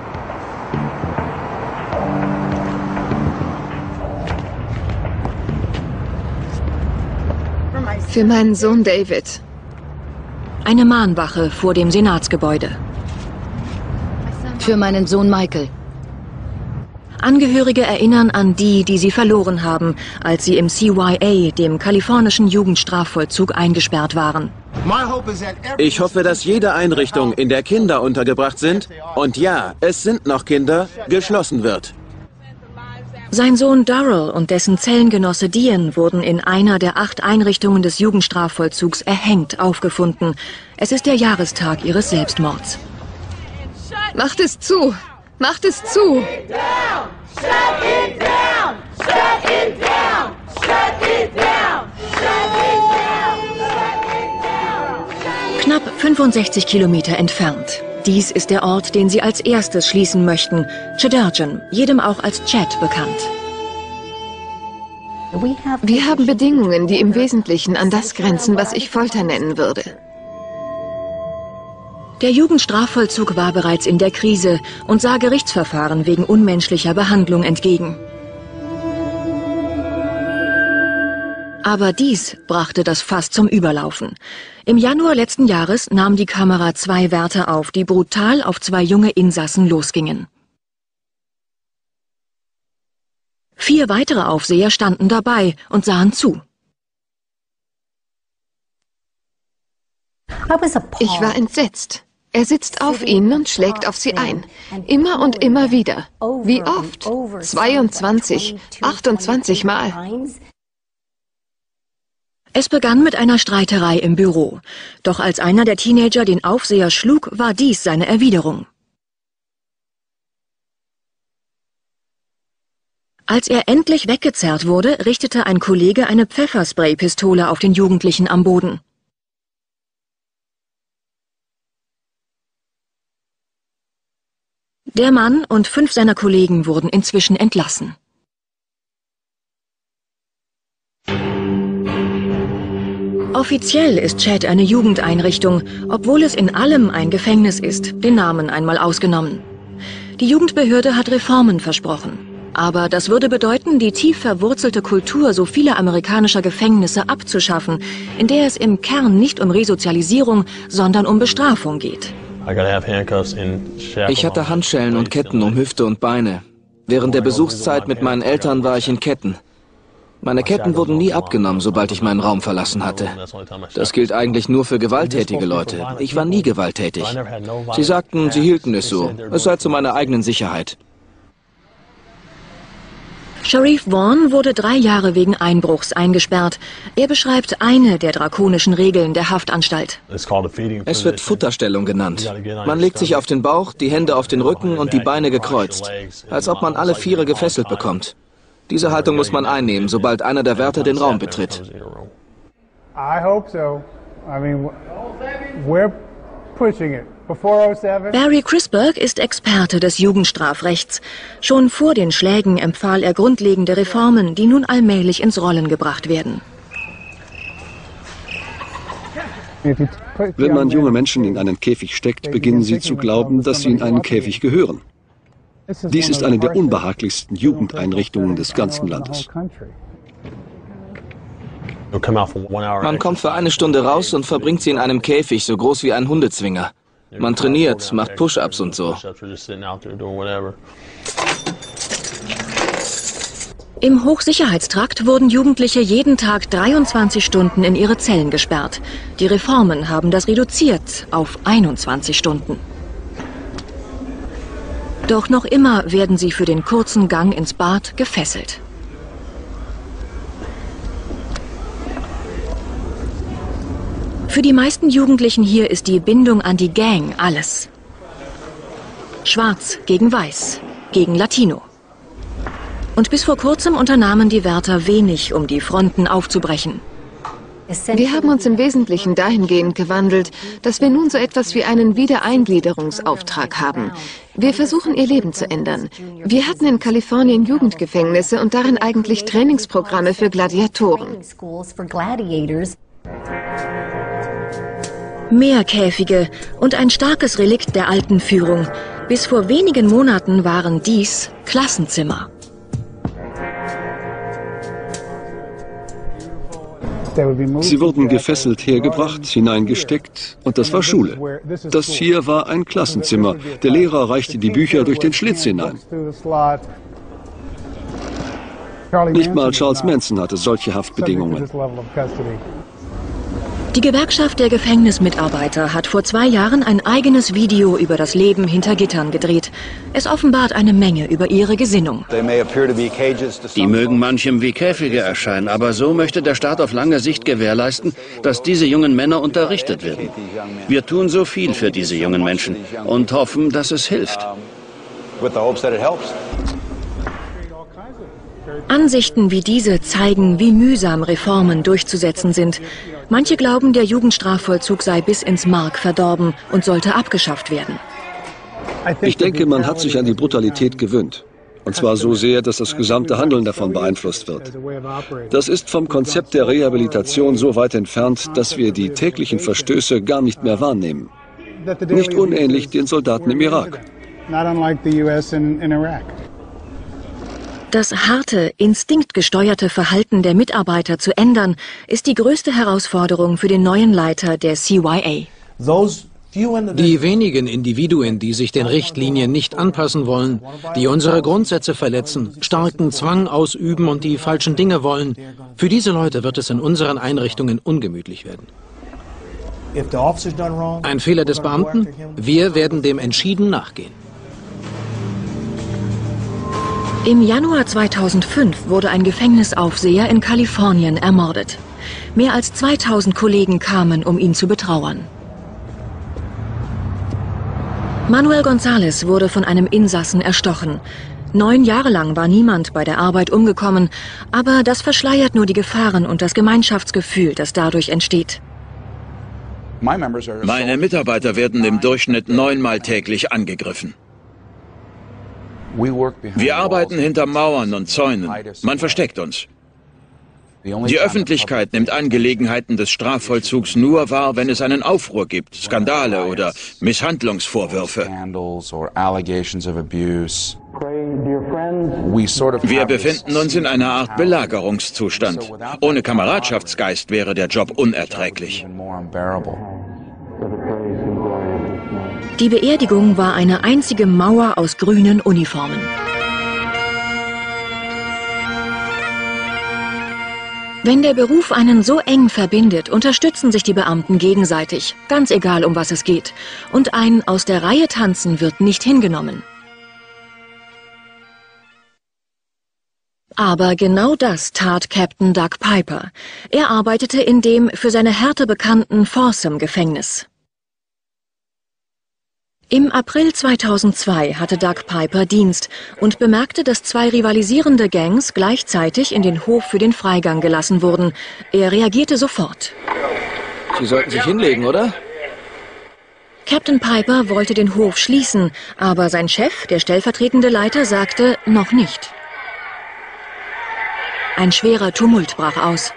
Für meinen Sohn David. Eine Mahnwache vor dem Senatsgebäude. Für meinen Sohn Michael. Angehörige erinnern an die, die sie verloren haben, als sie im CYA, dem kalifornischen Jugendstrafvollzug, eingesperrt waren. Ich hoffe, dass jede Einrichtung, in der Kinder untergebracht sind, und ja, es sind noch Kinder, geschlossen wird. Sein Sohn Darrell und dessen Zellengenosse Dian wurden in einer der 8 Einrichtungen des Jugendstrafvollzugs erhängt aufgefunden. Es ist der Jahrestag ihres Selbstmords. Macht es zu! Macht es zu! Knapp 65 Kilometer entfernt. Dies ist der Ort, den sie als erstes schließen möchten. Chedurgeon, jedem auch als Chet bekannt. Wir haben Bedingungen, die im Wesentlichen an das grenzen, was ich Folter nennen würde. Der Jugendstrafvollzug war bereits in der Krise und sah Gerichtsverfahren wegen unmenschlicher Behandlung entgegen. Aber dies brachte das Fass zum Überlaufen. Im Januar letzten Jahres nahm die Kamera 2 Wärter auf, die brutal auf 2 junge Insassen losgingen. 4 weitere Aufseher standen dabei und sahen zu. Ich war entsetzt. Er sitzt auf ihnen und schlägt auf sie ein. Immer und immer wieder. Wie oft? 22, 28 Mal. Es begann mit einer Streiterei im Büro. Doch als einer der Teenager den Aufseher schlug, war dies seine Erwiderung. Als er endlich weggezerrt wurde, richtete ein Kollege eine Pfefferspray-Pistole auf den Jugendlichen am Boden. Der Mann und 5 seiner Kollegen wurden inzwischen entlassen. Offiziell ist Chad eine Jugendeinrichtung, obwohl es in allem ein Gefängnis ist, den Namen einmal ausgenommen. Die Jugendbehörde hat Reformen versprochen. Aber das würde bedeuten, die tief verwurzelte Kultur so vieler amerikanischer Gefängnisse abzuschaffen, in der es im Kern nicht um Resozialisierung, sondern um Bestrafung geht. Ich hatte Handschellen und Ketten um Hüfte und Beine. Während der Besuchszeit mit meinen Eltern war ich in Ketten. Meine Ketten wurden nie abgenommen, sobald ich meinen Raum verlassen hatte. Das gilt eigentlich nur für gewalttätige Leute. Ich war nie gewalttätig. Sie sagten, sie hielten es so. Es sei zu meiner eigenen Sicherheit. Sharif Vaughn wurde 3 Jahre wegen Einbruchs eingesperrt. Er beschreibt eine der drakonischen Regeln der Haftanstalt. Es wird Futterstellung genannt. Man legt sich auf den Bauch, die Hände auf den Rücken und die Beine gekreuzt, als ob man alle 4 gefesselt bekommt. Diese Haltung muss man einnehmen, sobald einer der Wärter den Raum betritt. Barry Crisberg ist Experte des Jugendstrafrechts. Schon vor den Schlägen empfahl er grundlegende Reformen, die nun allmählich ins Rollen gebracht werden. Wenn man junge Menschen in einen Käfig steckt, beginnen sie zu glauben, dass sie in einen Käfig gehören. Dies ist eine der unbehaglichsten Jugendeinrichtungen des ganzen Landes. Man kommt für 1 Stunde raus und verbringt sie in einem Käfig, so groß wie ein Hundezwinger. Man trainiert, macht Push-ups und so. Im Hochsicherheitstrakt wurden Jugendliche jeden Tag 23 Stunden in ihre Zellen gesperrt. Die Reformen haben das reduziert auf 21 Stunden. Doch noch immer werden sie für den kurzen Gang ins Bad gefesselt. Für die meisten Jugendlichen hier ist die Bindung an die Gang alles. Schwarz gegen Weiß, gegen Latino. Und bis vor kurzem unternahmen die Wärter wenig, um die Fronten aufzubrechen. Wir haben uns im Wesentlichen dahingehend gewandelt, dass wir nun so etwas wie einen Wiedereingliederungsauftrag haben. Wir versuchen, ihr Leben zu ändern. Wir hatten in Kalifornien Jugendgefängnisse und darin eigentlich Trainingsprogramme für Gladiatoren. Mehr Käfige und ein starkes Relikt der alten Führung. Bis vor wenigen Monaten waren dies Klassenzimmer. Sie wurden gefesselt hergebracht, hineingesteckt und das war Schule. Das hier war ein Klassenzimmer. Der Lehrer reichte die Bücher durch den Schlitz hinein. Nicht mal Charles Manson hatte solche Haftbedingungen. Die Gewerkschaft der Gefängnismitarbeiter hat vor 2 Jahren ein eigenes Video über das Leben hinter Gittern gedreht. Es offenbart eine Menge über ihre Gesinnung. Die mögen manchem wie Käfige erscheinen, aber so möchte der Staat auf lange Sicht gewährleisten, dass diese jungen Männer unterrichtet werden. Wir tun so viel für diese jungen Menschen und hoffen, dass es hilft. Ansichten wie diese zeigen, wie mühsam Reformen durchzusetzen sind. Manche glauben, der Jugendstrafvollzug sei bis ins Mark verdorben und sollte abgeschafft werden. Ich denke, man hat sich an die Brutalität gewöhnt. Und zwar so sehr, dass das gesamte Handeln davon beeinflusst wird. Das ist vom Konzept der Rehabilitation so weit entfernt, dass wir die täglichen Verstöße gar nicht mehr wahrnehmen. Nicht unähnlich den Soldaten im Irak. Das harte, instinktgesteuerte Verhalten der Mitarbeiter zu ändern, ist die größte Herausforderung für den neuen Leiter der CYA. Die wenigen Individuen, die sich den Richtlinien nicht anpassen wollen, die unsere Grundsätze verletzen, starken Zwang ausüben und die falschen Dinge wollen, für diese Leute wird es in unseren Einrichtungen ungemütlich werden. Ein Fehler des Beamten? Wir werden dem entschieden nachgehen. Im Januar 2005 wurde ein Gefängnisaufseher in Kalifornien ermordet. Mehr als 2000 Kollegen kamen, um ihn zu betrauern. Manuel González wurde von einem Insassen erstochen. 9 Jahre lang war niemand bei der Arbeit umgekommen, aber das verschleiert nur die Gefahren und das Gemeinschaftsgefühl, das dadurch entsteht. Meine Mitarbeiter werden im Durchschnitt 9-mal täglich angegriffen. Wir arbeiten hinter Mauern und Zäunen. Man versteckt uns. Die Öffentlichkeit nimmt Angelegenheiten des Strafvollzugs nur wahr, wenn es einen Aufruhr gibt, Skandale oder Misshandlungsvorwürfe. Wir befinden uns in einer Art Belagerungszustand. Ohne Kameradschaftsgeist wäre der Job unerträglich. Die Beerdigung war eine einzige Mauer aus grünen Uniformen. Wenn der Beruf einen so eng verbindet, unterstützen sich die Beamten gegenseitig, ganz egal, um was es geht. Und ein aus der Reihe tanzen wird nicht hingenommen. Aber genau das tat Captain Doug Piper. Er arbeitete in dem für seine Härte bekannten Folsom-Gefängnis. Im April 2002 hatte Doug Piper Dienst und bemerkte, dass zwei rivalisierende Gangs gleichzeitig in den Hof für den Freigang gelassen wurden. Er reagierte sofort. Sie sollten sich hinlegen, oder? Captain Piper wollte den Hof schließen, aber sein Chef, der stellvertretende Leiter, sagte, noch nicht. Ein schwerer Tumult brach aus.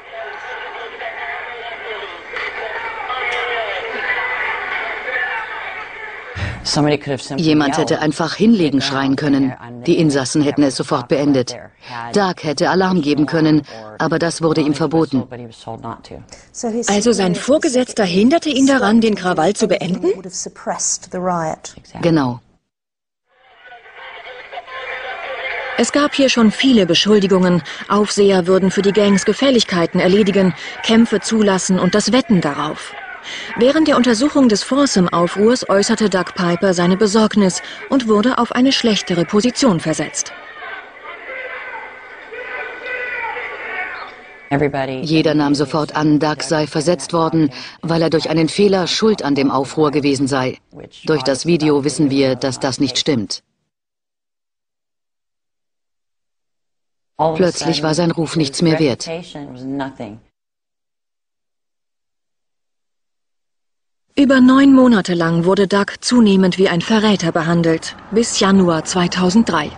Jemand hätte einfach hinlegen schreien können. Die Insassen hätten es sofort beendet. Doug hätte Alarm geben können, aber das wurde ihm verboten. Also sein Vorgesetzter hinderte ihn daran, den Krawall zu beenden? Genau. Es gab hier schon viele Beschuldigungen. Aufseher würden für die Gangs Gefälligkeiten erledigen, Kämpfe zulassen und das Wetten darauf. Während der Untersuchung des Folsom-Aufruhrs äußerte Doug Piper seine Besorgnis und wurde auf eine schlechtere Position versetzt. Jeder nahm sofort an, Doug sei versetzt worden, weil er durch einen Fehler schuld an dem Aufruhr gewesen sei. Durch das Video wissen wir, dass das nicht stimmt. Plötzlich war sein Ruf nichts mehr wert. Über 9 Monate lang wurde Doug zunehmend wie ein Verräter behandelt, bis Januar 2003.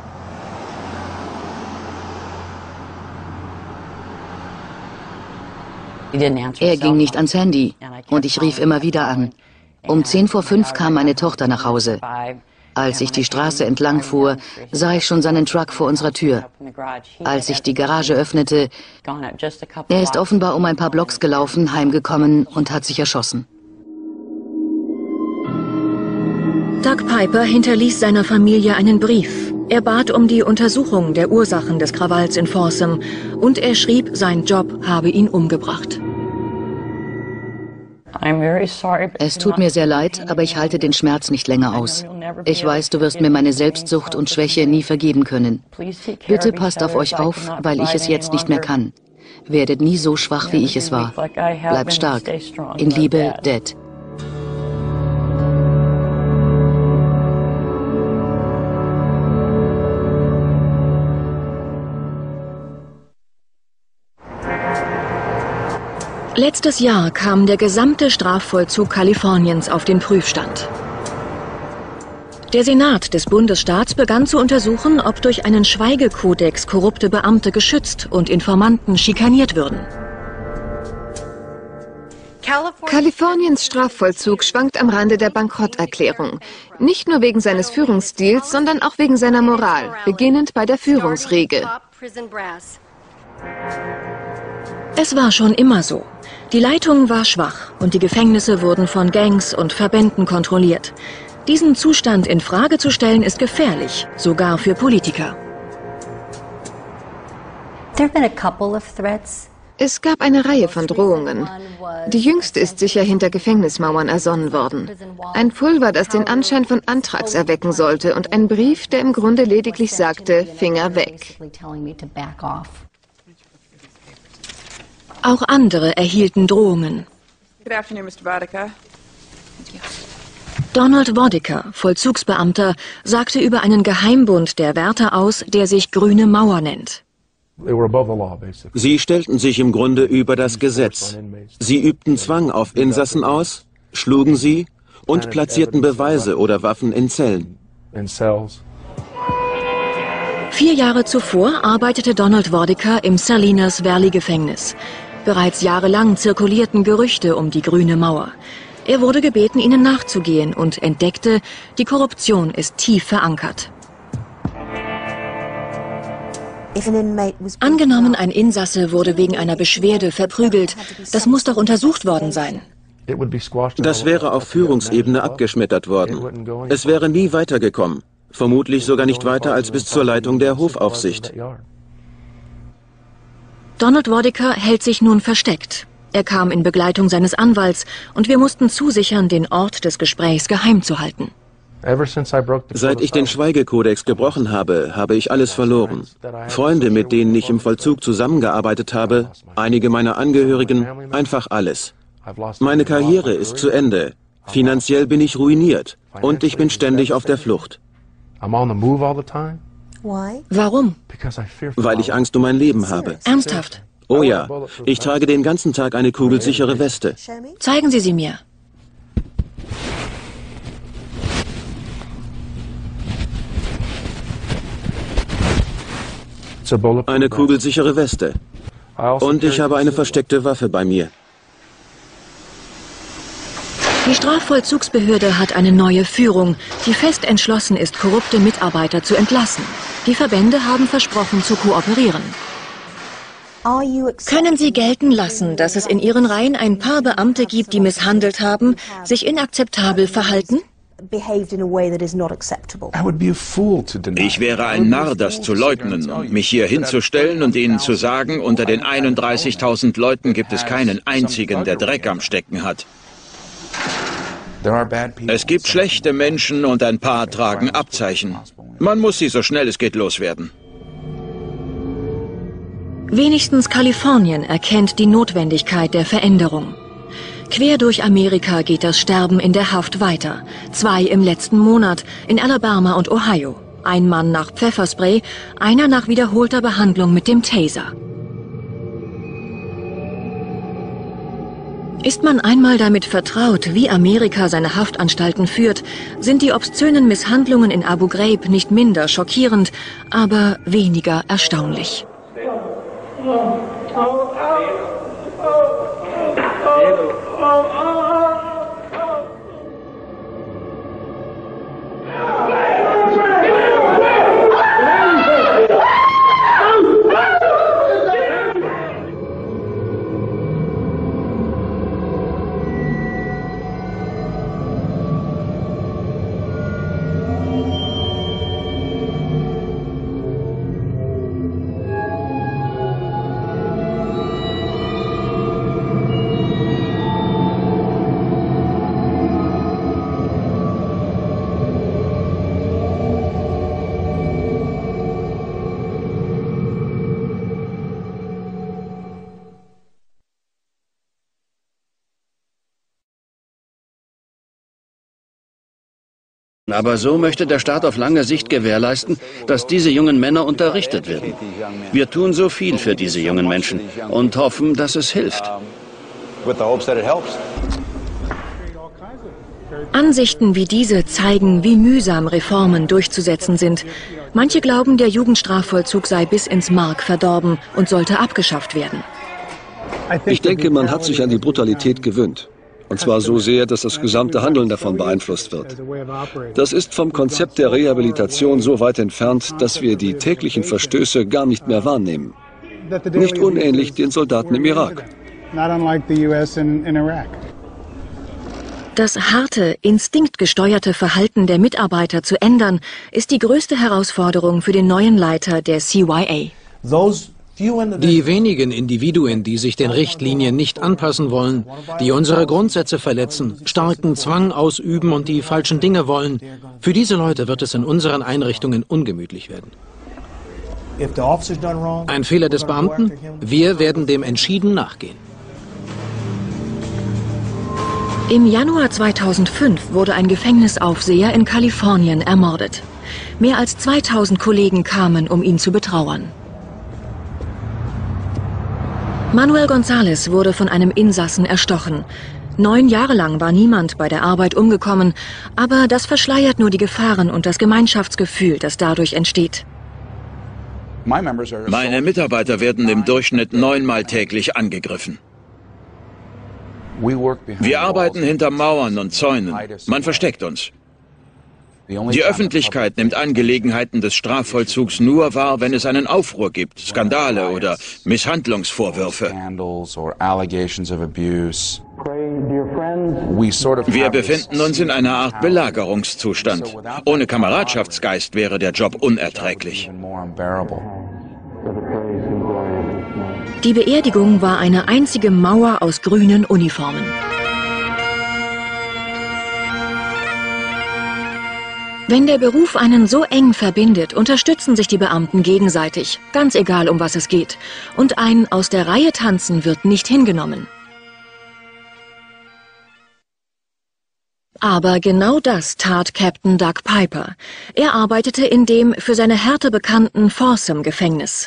Er ging nicht ans Handy und ich rief immer wieder an. Um 5:10 kam meine Tochter nach Hause. Als ich die Straße entlang fuhr, sah ich schon seinen Truck vor unserer Tür. Als ich die Garage öffnete, er ist offenbar um ein paar Blocks gelaufen, heimgekommen und hat sich erschossen. Doug Piper hinterließ seiner Familie einen Brief. Er bat um die Untersuchung der Ursachen des Krawalls in Folsom und er schrieb, sein Job habe ihn umgebracht. Es tut mir sehr leid, aber ich halte den Schmerz nicht länger aus. Ich weiß, du wirst mir meine Selbstsucht und Schwäche nie vergeben können. Bitte passt auf euch auf, weil ich es jetzt nicht mehr kann. Werdet nie so schwach, wie ich es war. Bleibt stark. In Liebe, Dad. Letztes Jahr kam der gesamte Strafvollzug Kaliforniens auf den Prüfstand. Der Senat des Bundesstaats begann zu untersuchen, ob durch einen Schweigekodex korrupte Beamte geschützt und Informanten schikaniert würden. Kaliforniens Strafvollzug schwankt am Rande der Bankrotterklärung. Nicht nur wegen seines Führungsstils, sondern auch wegen seiner Moral, beginnend bei der Führungsriege. Es war schon immer so. Die Leitung war schwach und die Gefängnisse wurden von Gangs und Verbänden kontrolliert. Diesen Zustand in Frage zu stellen, ist gefährlich, sogar für Politiker. Es gab eine Reihe von Drohungen. Die jüngste ist sicher hinter Gefängnismauern ersonnen worden. Ein Pulver, das den Anschein von Anthrax erwecken sollte und ein Brief, der im Grunde lediglich sagte, Finger weg. Auch andere erhielten Drohungen. Donald Wodicker, Vollzugsbeamter, sagte über einen Geheimbund der Wärter aus, der sich Grüne Mauer nennt. Sie stellten sich im Grunde über das Gesetz. Sie übten Zwang auf Insassen aus, schlugen sie und platzierten Beweise oder Waffen in Zellen. 4 Jahre zuvor arbeitete Donald Wodicker im Salinas Valley Gefängnis. Bereits jahrelang zirkulierten Gerüchte um die Grüne Mauer. Er wurde gebeten, ihnen nachzugehen und entdeckte, die Korruption ist tief verankert. Angenommen, ein Insasse wurde wegen einer Beschwerde verprügelt. Das muss doch untersucht worden sein. Das wäre auf Führungsebene abgeschmettert worden. Es wäre nie weitergekommen. Vermutlich sogar nicht weiter als bis zur Leitung der Hofaufsicht. Donald Wodicker hält sich nun versteckt. Er kam in Begleitung seines Anwalts und wir mussten zusichern, den Ort des Gesprächs geheim zu halten. Seit ich den Schweigekodex gebrochen habe, habe ich alles verloren. Freunde, mit denen ich im Vollzug zusammengearbeitet habe, einige meiner Angehörigen, einfach alles. Meine Karriere ist zu Ende. Finanziell bin ich ruiniert und ich bin ständig auf der Flucht. Warum? Weil ich Angst um mein Leben habe. Ernsthaft? Oh ja, ich trage den ganzen Tag eine kugelsichere Weste. Zeigen Sie sie mir. Eine kugelsichere Weste. Und ich habe eine versteckte Waffe bei mir. Die Strafvollzugsbehörde hat eine neue Führung, die fest entschlossen ist, korrupte Mitarbeiter zu entlassen. Die Verbände haben versprochen, zu kooperieren. Können Sie gelten lassen, dass es in Ihren Reihen ein paar Beamte gibt, die misshandelt haben, sich inakzeptabel verhalten? Ich wäre ein Narr, das zu leugnen und mich hier hinzustellen und Ihnen zu sagen, unter den 31.000 Leuten gibt es keinen einzigen, der Dreck am Stecken hat. Es gibt schlechte Menschen und ein paar tragen Abzeichen. Man muss sie so schnell es geht loswerden. Wenigstens Kalifornien erkennt die Notwendigkeit der Veränderung. Quer durch Amerika geht das Sterben in der Haft weiter. 2 im letzten Monat in Alabama und Ohio. Ein Mann nach Pfefferspray, einer nach wiederholter Behandlung mit dem Taser. Ist man einmal damit vertraut, wie Amerika seine Haftanstalten führt, sind die obszönen Misshandlungen in Abu Ghraib nicht minder schockierend, aber weniger erstaunlich. Aber so möchte der Staat auf lange Sicht gewährleisten, dass diese jungen Männer unterrichtet werden. Wir tun so viel für diese jungen Menschen und hoffen, dass es hilft. Ansichten wie diese zeigen, wie mühsam Reformen durchzusetzen sind. Manche glauben, der Jugendstrafvollzug sei bis ins Mark verdorben und sollte abgeschafft werden. Ich denke, man hat sich an die Brutalität gewöhnt. Und zwar so sehr, dass das gesamte Handeln davon beeinflusst wird. Das ist vom Konzept der Rehabilitation so weit entfernt, dass wir die täglichen Verstöße gar nicht mehr wahrnehmen. Nicht unähnlich den Soldaten im Irak. Das harte, instinktgesteuerte Verhalten der Mitarbeiter zu ändern, ist die größte Herausforderung für den neuen Leiter der CYA. Die wenigen Individuen, die sich den Richtlinien nicht anpassen wollen, die unsere Grundsätze verletzen, starken Zwang ausüben und die falschen Dinge wollen, für diese Leute wird es in unseren Einrichtungen ungemütlich werden. Ein Fehler des Beamten? Wir werden dem entschieden nachgehen. Im Januar 2005 wurde ein Gefängnisaufseher in Kalifornien ermordet. Mehr als 2000 Kollegen kamen, um ihn zu betrauern. Manuel González wurde von einem Insassen erstochen. 9 Jahre lang war niemand bei der Arbeit umgekommen, aber das verschleiert nur die Gefahren und das Gemeinschaftsgefühl, das dadurch entsteht. Meine Mitarbeiter werden im Durchschnitt 9-mal täglich angegriffen. Wir arbeiten hinter Mauern und Zäunen. Man versteckt uns. Die Öffentlichkeit nimmt Angelegenheiten des Strafvollzugs nur wahr, wenn es einen Aufruhr gibt, Skandale oder Misshandlungsvorwürfe. Wir befinden uns in einer Art Belagerungszustand. Ohne Kameradschaftsgeist wäre der Job unerträglich. Die Beerdigung war eine einzige Mauer aus grünen Uniformen. Wenn der Beruf einen so eng verbindet, unterstützen sich die Beamten gegenseitig, ganz egal, um was es geht. Und ein aus der Reihe tanzen wird nicht hingenommen. Aber genau das tat Captain Doug Piper. Er arbeitete in dem für seine Härte bekannten Folsom-Gefängnis.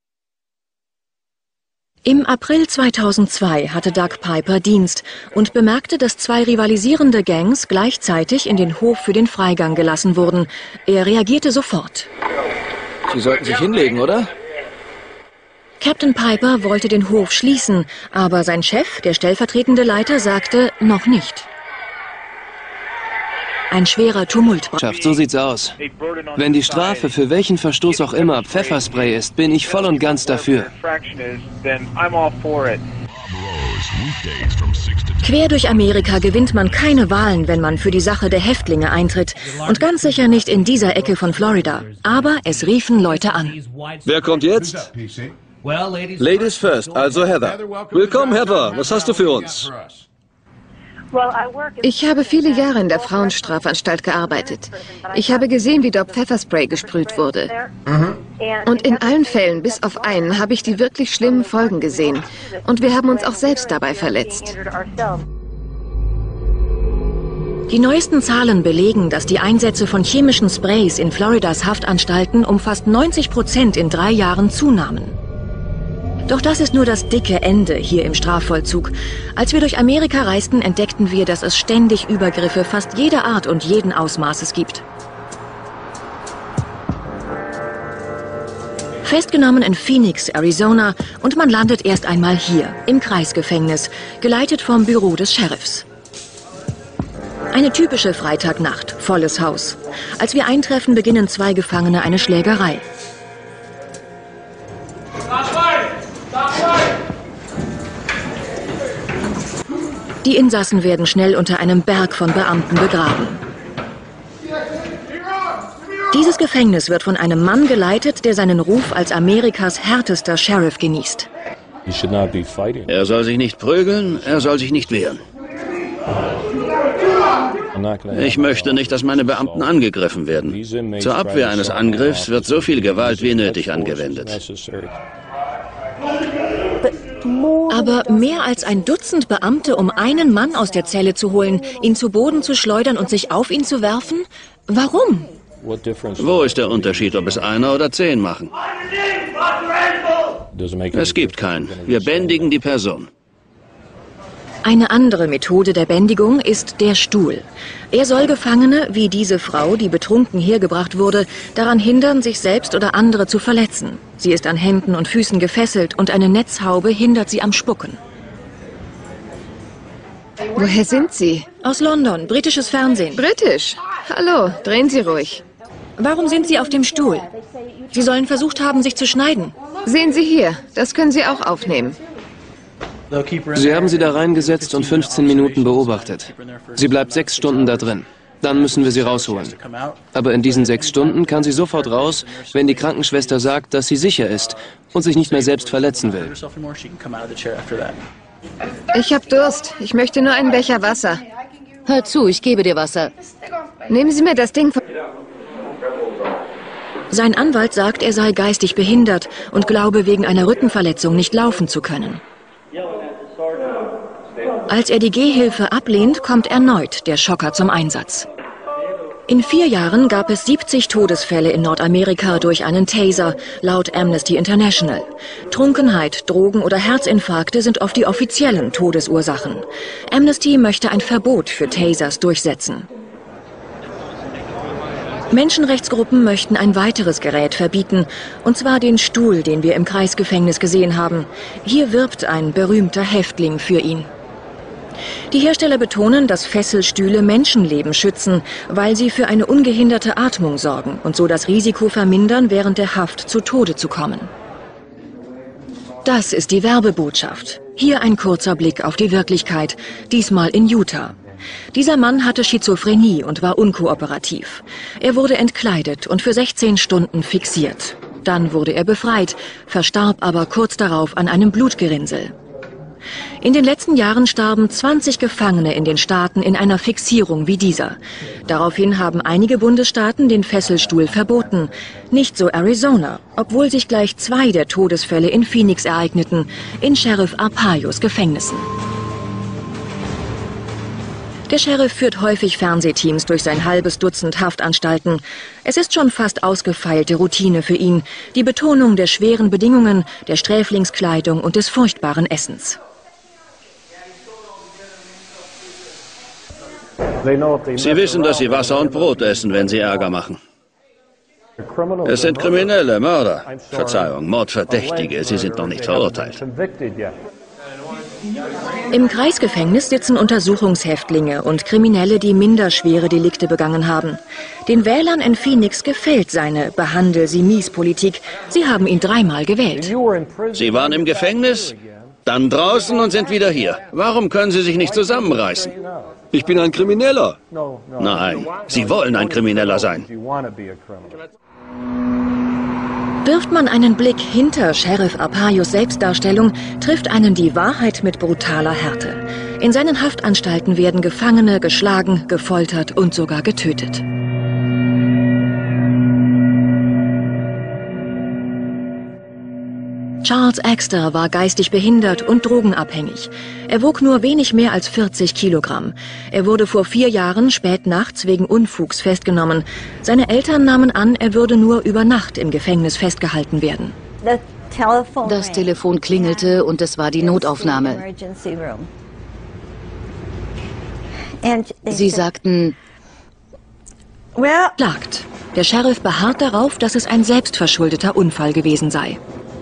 Im April 2002 hatte Doug Piper Dienst und bemerkte, dass 2 rivalisierende Gangs gleichzeitig in den Hof für den Freigang gelassen wurden. Er reagierte sofort. Sie sollten sich hinlegen, oder? Captain Piper wollte den Hof schließen, aber sein Chef, der stellvertretende Leiter, sagte, noch nicht. Ein schwerer Tumult. So sieht's aus. Wenn die Strafe für welchen Verstoß auch immer Pfefferspray ist, bin ich voll und ganz dafür. Quer durch Amerika gewinnt man keine Wahlen, wenn man für die Sache der Häftlinge eintritt. Und ganz sicher nicht in dieser Ecke von Florida. Aber es riefen Leute an. Wer kommt jetzt? Ladies first, also Heather. Willkommen, Heather. Was hast du für uns? Ich habe viele Jahre in der Frauenstrafanstalt gearbeitet. Ich habe gesehen, wie dort Pfefferspray gesprüht wurde. Und in allen Fällen, bis auf einen, habe ich die wirklich schlimmen Folgen gesehen. Und wir haben uns auch selbst dabei verletzt. Die neuesten Zahlen belegen, dass die Einsätze von chemischen Sprays in Floridas Haftanstalten um fast 90% in 3 Jahren zunahmen. Doch das ist nur das dicke Ende hier im Strafvollzug. Als wir durch Amerika reisten, entdeckten wir, dass es ständig Übergriffe fast jeder Art und jeden Ausmaßes gibt. Festgenommen in Phoenix, Arizona, und man landet erst einmal hier, im Kreisgefängnis, geleitet vom Büro des Sheriffs. Eine typische Freitagnacht, volles Haus. Als wir eintreffen, beginnen 2 Gefangene eine Schlägerei. Die Insassen werden schnell unter einem Berg von Beamten begraben. Dieses Gefängnis wird von einem Mann geleitet, der seinen Ruf als Amerikas härtester Sheriff genießt. Er soll sich nicht prügeln, er soll sich nicht wehren. Ich möchte nicht, dass meine Beamten angegriffen werden. Zur Abwehr eines Angriffs wird so viel Gewalt wie nötig angewendet. Aber mehr als ein Dutzend Beamte, um einen Mann aus der Zelle zu holen, ihn zu Boden zu schleudern und sich auf ihn zu werfen? Warum? Wo ist der Unterschied, ob es einer oder 10 machen? Es gibt keinen. Wir bändigen die Person. Eine andere Methode der Bändigung ist der Stuhl. Er soll Gefangene, wie diese Frau, die betrunken hergebracht wurde, daran hindern, sich selbst oder andere zu verletzen. Sie ist an Händen und Füßen gefesselt und eine Netzhaube hindert sie am Spucken. Woher sind Sie? Aus London, britisches Fernsehen. Britisch? Hallo, drehen Sie ruhig. Warum sind Sie auf dem Stuhl? Sie sollen versucht haben, sich zu schneiden. Sehen Sie hier, das können Sie auch aufnehmen. Sie haben sie da reingesetzt und 15 Minuten beobachtet. Sie bleibt 6 Stunden da drin. Dann müssen wir sie rausholen. Aber in diesen 6 Stunden kann sie sofort raus, wenn die Krankenschwester sagt, dass sie sicher ist und sich nicht mehr selbst verletzen will. Ich habe Durst. Ich möchte nur einen Becher Wasser. Hör zu, ich gebe dir Wasser. Nehmen Sie mir das Ding von... Sein Anwalt sagt, er sei geistig behindert und glaube, wegen einer Rückenverletzung nicht laufen zu können. Als er die Gehhilfe ablehnt, kommt erneut der Schocker zum Einsatz. In 4 Jahren gab es 70 Todesfälle in Nordamerika durch einen Taser, laut Amnesty International. Trunkenheit, Drogen oder Herzinfarkte sind oft die offiziellen Todesursachen. Amnesty möchte ein Verbot für Tasers durchsetzen. Menschenrechtsgruppen möchten ein weiteres Gerät verbieten, und zwar den Stuhl, den wir im Kreisgefängnis gesehen haben. Hier wirbt ein berühmter Häftling für ihn. Die Hersteller betonen, dass Fesselstühle Menschenleben schützen, weil sie für eine ungehinderte Atmung sorgen und so das Risiko vermindern, während der Haft zu Tode zu kommen. Das ist die Werbebotschaft. Hier ein kurzer Blick auf die Wirklichkeit, diesmal in Utah. Dieser Mann hatte Schizophrenie und war unkooperativ. Er wurde entkleidet und für 16 Stunden fixiert. Dann wurde er befreit, verstarb aber kurz darauf an einem Blutgerinnsel. In den letzten Jahren starben 20 Gefangene in den Staaten in einer Fixierung wie dieser. Daraufhin haben einige Bundesstaaten den Fesselstuhl verboten. Nicht so Arizona, obwohl sich gleich 2 der Todesfälle in Phoenix ereigneten, in Sheriff Arpaios Gefängnissen. Der Sheriff führt häufig Fernsehteams durch sein halbes Dutzend Haftanstalten. Es ist schon fast ausgefeilte Routine für ihn, die Betonung der schweren Bedingungen, der Sträflingskleidung und des furchtbaren Essens. Sie wissen, dass Sie Wasser und Brot essen, wenn Sie Ärger machen. Es sind Kriminelle, Mörder. Verzeihung, Mordverdächtige. Sie sind noch nicht verurteilt. Im Kreisgefängnis sitzen Untersuchungshäftlinge und Kriminelle, die minder schwere Delikte begangen haben. Den Wählern in Phoenix gefällt seine Behandel-Sie-mies-Politik. Sie haben ihn 3-mal gewählt. Sie waren im Gefängnis, dann draußen und sind wieder hier. Warum können Sie sich nicht zusammenreißen? Ich bin ein Krimineller. Nein, Sie wollen ein Krimineller sein. Wirft man einen Blick hinter Sheriff Arpaios Selbstdarstellung, trifft einen die Wahrheit mit brutaler Härte. In seinen Haftanstalten werden Gefangene geschlagen, gefoltert und sogar getötet. Charles Axter war geistig behindert und drogenabhängig. Er wog nur wenig mehr als 40 Kilogramm. Er wurde vor 4 Jahren spät nachts wegen Unfugs festgenommen. Seine Eltern nahmen an, er würde nur über Nacht im Gefängnis festgehalten werden. Das Telefon klingelte und es war die Notaufnahme. Sie sagten, klagt. Der Sheriff beharrt darauf, dass es ein selbstverschuldeter Unfall gewesen sei.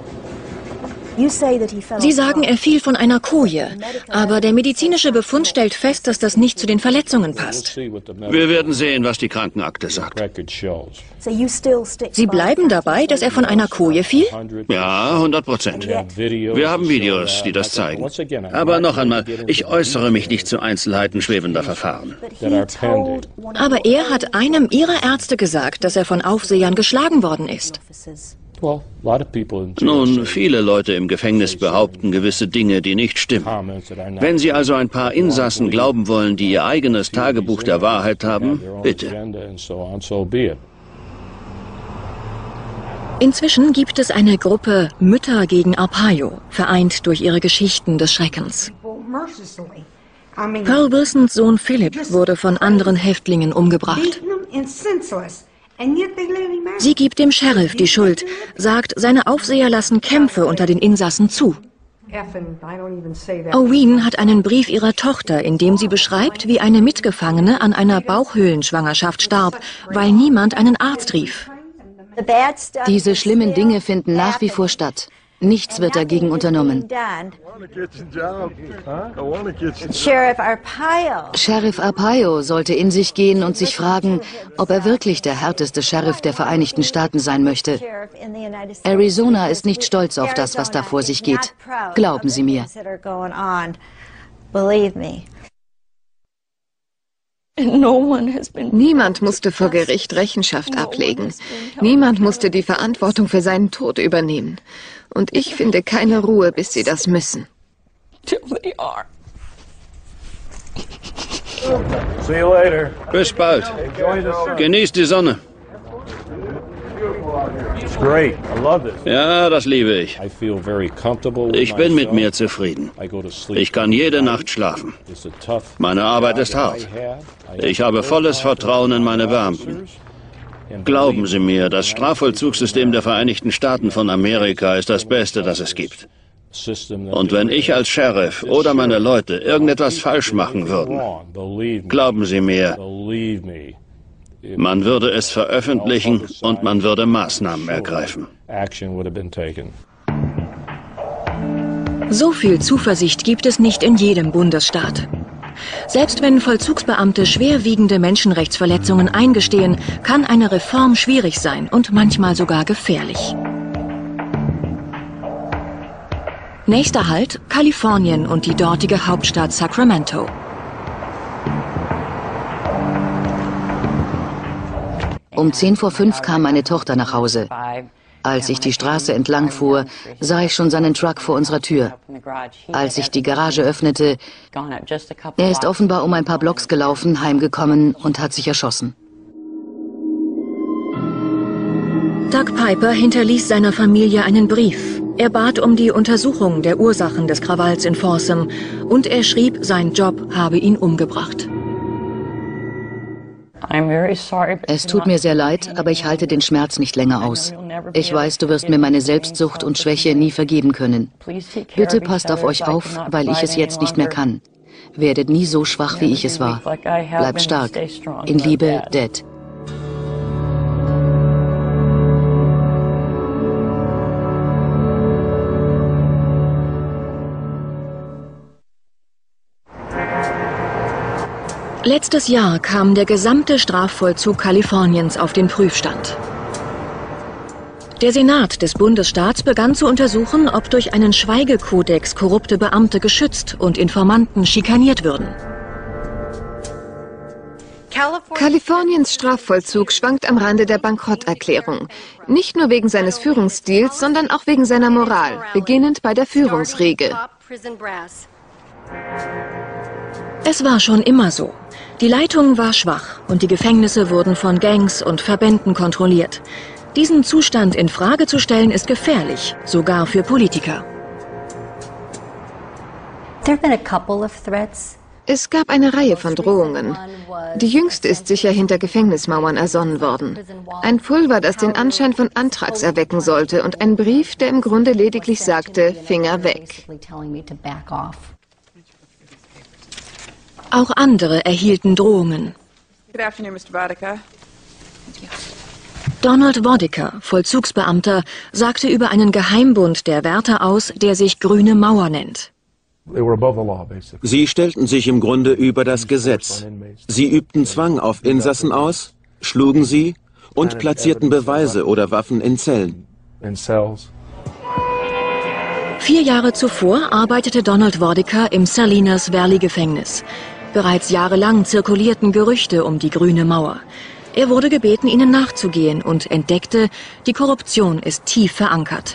Sie sagen, er fiel von einer Koje, aber der medizinische Befund stellt fest, dass das nicht zu den Verletzungen passt. Wir werden sehen, was die Krankenakte sagt. Sie bleiben dabei, dass er von einer Koje fiel? Ja, 100%. Wir haben Videos, die das zeigen. Aber noch einmal, ich äußere mich nicht zu Einzelheiten schwebender Verfahren. Aber er hat einem Ihrer Ärzte gesagt, dass er von Aufsehern geschlagen worden ist. Nun, viele Leute im Gefängnis behaupten gewisse Dinge, die nicht stimmen. Wenn Sie also ein paar Insassen glauben wollen, die ihr eigenes Tagebuch der Wahrheit haben, bitte. Inzwischen gibt es eine Gruppe Mütter gegen Arpaio, vereint durch ihre Geschichten des Schreckens. Pearl Wilsons Sohn Philip wurde von anderen Häftlingen umgebracht. Sie gibt dem Sheriff die Schuld, sagt, seine Aufseher lassen Kämpfe unter den Insassen zu. Owen hat einen Brief ihrer Tochter, in dem sie beschreibt, wie eine Mitgefangene an einer Bauchhöhlenschwangerschaft starb, weil niemand einen Arzt rief. Diese schlimmen Dinge finden nach wie vor statt. Nichts wird dagegen unternommen. Sheriff Arpaio sollte in sich gehen und sich fragen, ob er wirklich der härteste Sheriff der Vereinigten Staaten sein möchte. Arizona ist nicht stolz auf das, was da vor sich geht. Glauben Sie mir. Niemand musste vor Gericht Rechenschaft ablegen. Niemand musste die Verantwortung für seinen Tod übernehmen. Und ich finde keine Ruhe, bis sie das müssen. Bis bald. Genießt die Sonne. Ja, das liebe ich. Ich bin mit mir zufrieden. Ich kann jede Nacht schlafen. Meine Arbeit ist hart. Ich habe volles Vertrauen in meine Beamten. Glauben Sie mir, das Strafvollzugssystem der Vereinigten Staaten von Amerika ist das Beste, das es gibt. Und wenn ich als Sheriff oder meine Leute irgendetwas falsch machen würden, glauben Sie mir, Man würde es veröffentlichen und man würde Maßnahmen ergreifen. So viel Zuversicht gibt es nicht in jedem Bundesstaat. Selbst wenn Vollzugsbeamte schwerwiegende Menschenrechtsverletzungen eingestehen, kann eine Reform schwierig sein und manchmal sogar gefährlich. Nächster Halt: Kalifornien und die dortige Hauptstadt Sacramento. Um 5:10 kam meine Tochter nach Hause. Als ich die Straße entlang fuhr, sah ich schon seinen Truck vor unserer Tür. Als ich die Garage öffnete, er ist offenbar um ein paar Blocks gelaufen, heimgekommen und hat sich erschossen. Doug Piper hinterließ seiner Familie einen Brief. Er bat um die Untersuchung der Ursachen des Krawalls in Folsom und er schrieb, sein Job habe ihn umgebracht. Es tut mir sehr leid, aber ich halte den Schmerz nicht länger aus. Ich weiß, du wirst mir meine Selbstsucht und Schwäche nie vergeben können. Bitte passt auf euch auf, weil ich es jetzt nicht mehr kann. Werdet nie so schwach, wie ich es war. Bleibt stark. In Liebe, Dad. Letztes Jahr kam der gesamte Strafvollzug Kaliforniens auf den Prüfstand. Der Senat des Bundesstaats begann zu untersuchen, ob durch einen Schweigekodex korrupte Beamte geschützt und Informanten schikaniert würden. Kaliforniens Strafvollzug schwankt am Rande der Bankrotterklärung. Nicht nur wegen seines Führungsstils, sondern auch wegen seiner Moral, beginnend bei der Führungsriege. Es war schon immer so. Die Leitung war schwach und die Gefängnisse wurden von Gangs und Verbänden kontrolliert. Diesen Zustand in Frage zu stellen, ist gefährlich, sogar für Politiker. Es gab eine Reihe von Drohungen. Die jüngste ist sicher hinter Gefängnismauern ersonnen worden. Ein Pulver, das den Anschein von Anthrax erwecken sollte, und ein Brief, der im Grunde lediglich sagte, Finger weg. Auch andere erhielten Drohungen. Donald Wodicker, Vollzugsbeamter, sagte über einen Geheimbund der Wärter aus, der sich Grüne Mauer nennt. Sie stellten sich im Grunde über das Gesetz. Sie übten Zwang auf Insassen aus, schlugen sie und platzierten Beweise oder Waffen in Zellen. 4 Jahre zuvor arbeitete Donald Wodicker im Salinas Valley Gefängnis. Bereits jahrelang zirkulierten Gerüchte um die Grüne Mauer. Er wurde gebeten, ihnen nachzugehen und entdeckte, die Korruption ist tief verankert.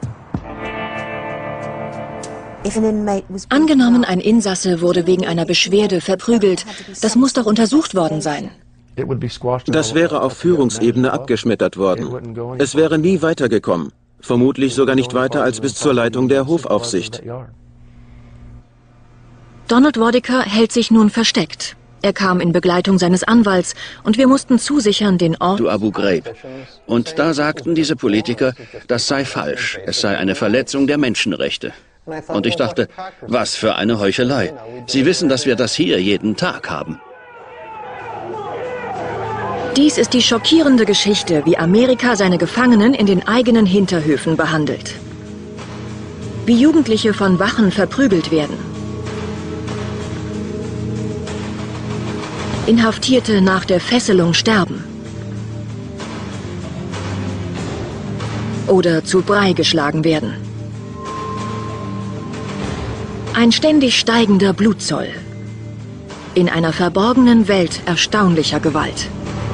Angenommen, ein Insasse wurde wegen einer Beschwerde verprügelt. Das muss doch untersucht worden sein. Das wäre auf Führungsebene abgeschmettert worden. Es wäre nie weitergekommen. Vermutlich sogar nicht weiter als bis zur Leitung der Hofaufsicht. Donald Wodicker hält sich nun versteckt. Er kam in Begleitung seines Anwalts und wir mussten zusichern, den Ort zu Abu Ghraib. Und da sagten diese Politiker, das sei falsch, es sei eine Verletzung der Menschenrechte. Und ich dachte, was für eine Heuchelei. Sie wissen, dass wir das hier jeden Tag haben. Dies ist die schockierende Geschichte, wie Amerika seine Gefangenen in den eigenen Hinterhöfen behandelt. Wie Jugendliche von Wachen verprügelt werden. Inhaftierte nach der Fesselung sterben. Oder zu Brei geschlagen werden. Ein ständig steigender Blutzoll. In einer verborgenen Welt erstaunlicher Gewalt.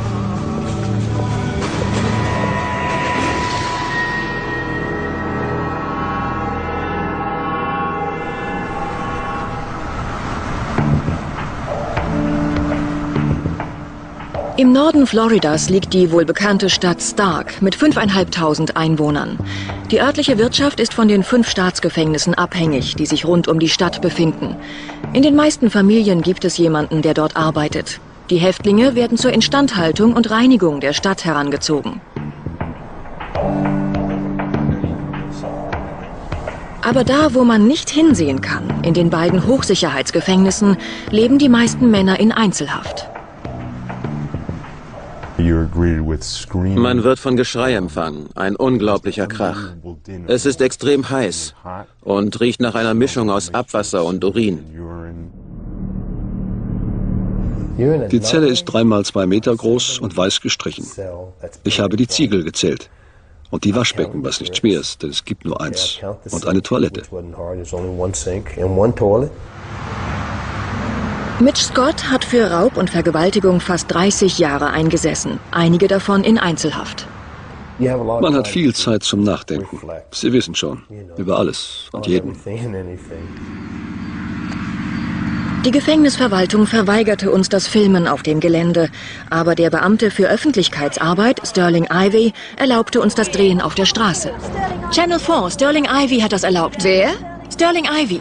Im Norden Floridas liegt die wohl bekannte Stadt Stark mit 5.500 Einwohnern. Die örtliche Wirtschaft ist von den 5 Staatsgefängnissen abhängig, die sich rund um die Stadt befinden. In den meisten Familien gibt es jemanden, der dort arbeitet. Die Häftlinge werden zur Instandhaltung und Reinigung der Stadt herangezogen. Aber da, wo man nicht hinsehen kann, in den beiden Hochsicherheitsgefängnissen, leben die meisten Männer in Einzelhaft. Man wird von Geschrei empfangen, ein unglaublicher Krach. Es ist extrem heiß und riecht nach einer Mischung aus Abwasser und Urin. Die Zelle ist 3 mal 2 Meter groß und weiß gestrichen. Ich habe die Ziegel gezählt. Und die Waschbecken, was nicht schwer ist, denn es gibt nur eins. Und eine Toilette. Mitch Scott hat für Raub und Vergewaltigung fast 30 Jahre eingesessen, einige davon in Einzelhaft. Man hat viel Zeit zum Nachdenken. Sie wissen schon, über alles und jeden. Die Gefängnisverwaltung verweigerte uns das Filmen auf dem Gelände, aber der Beamte für Öffentlichkeitsarbeit, Sterling Ivey, erlaubte uns das Drehen auf der Straße. Channel 4, Sterling Ivey hat das erlaubt. Wer? Sterling Ivey.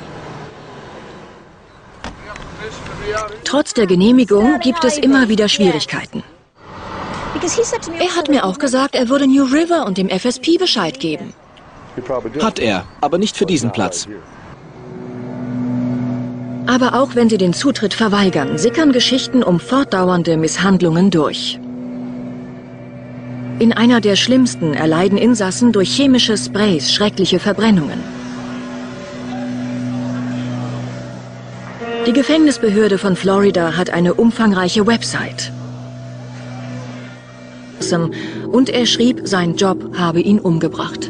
Trotz der Genehmigung gibt es immer wieder Schwierigkeiten. Er hat mir auch gesagt, er würde New River und dem FSP Bescheid geben. Hat er, aber nicht für diesen Platz. Aber auch wenn sie den Zutritt verweigern, sickern Geschichten um fortdauernde Misshandlungen durch. In einer der schlimmsten erleiden Insassen durch chemische Sprays schreckliche Verbrennungen. Die Gefängnisbehörde von Florida hat eine umfangreiche Website. Und er schrieb, sein Job habe ihn umgebracht.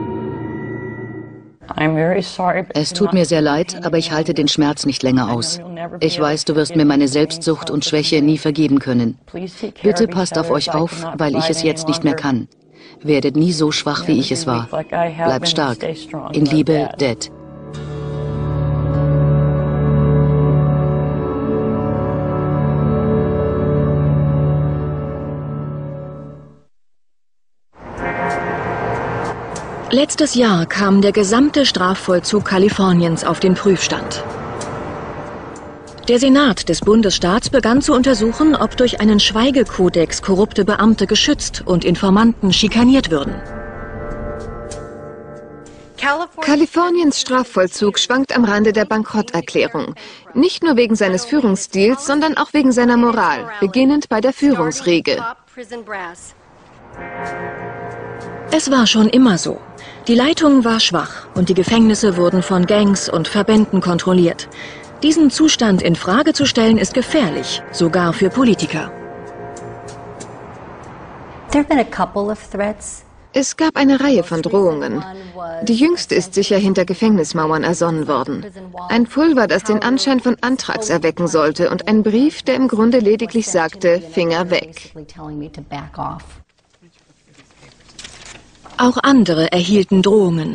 Es tut mir sehr leid, aber ich halte den Schmerz nicht länger aus. Ich weiß, du wirst mir meine Selbstsucht und Schwäche nie vergeben können. Bitte passt auf euch auf, weil ich es jetzt nicht mehr kann. Werdet nie so schwach, wie ich es war. Bleibt stark. In Liebe, Dad. Letztes Jahr kam der gesamte Strafvollzug Kaliforniens auf den Prüfstand. Der Senat des Bundesstaats begann zu untersuchen, ob durch einen Schweigekodex korrupte Beamte geschützt und Informanten schikaniert würden. Kaliforniens Strafvollzug schwankt am Rande der Bankrotterklärung. Nicht nur wegen seines Führungsstils, sondern auch wegen seiner Moral, beginnend bei der Führungsriege. Es war schon immer so. Die Leitung war schwach und die Gefängnisse wurden von Gangs und Verbänden kontrolliert. Diesen Zustand in Frage zu stellen ist gefährlich, sogar für Politiker. Es gab eine Reihe von Drohungen. Die jüngste ist sicher hinter Gefängnismauern ersonnen worden. Ein Pulver, das den Anschein von Anthrax erwecken sollte, und ein Brief, der im Grunde lediglich sagte, Finger weg. Auch andere erhielten Drohungen.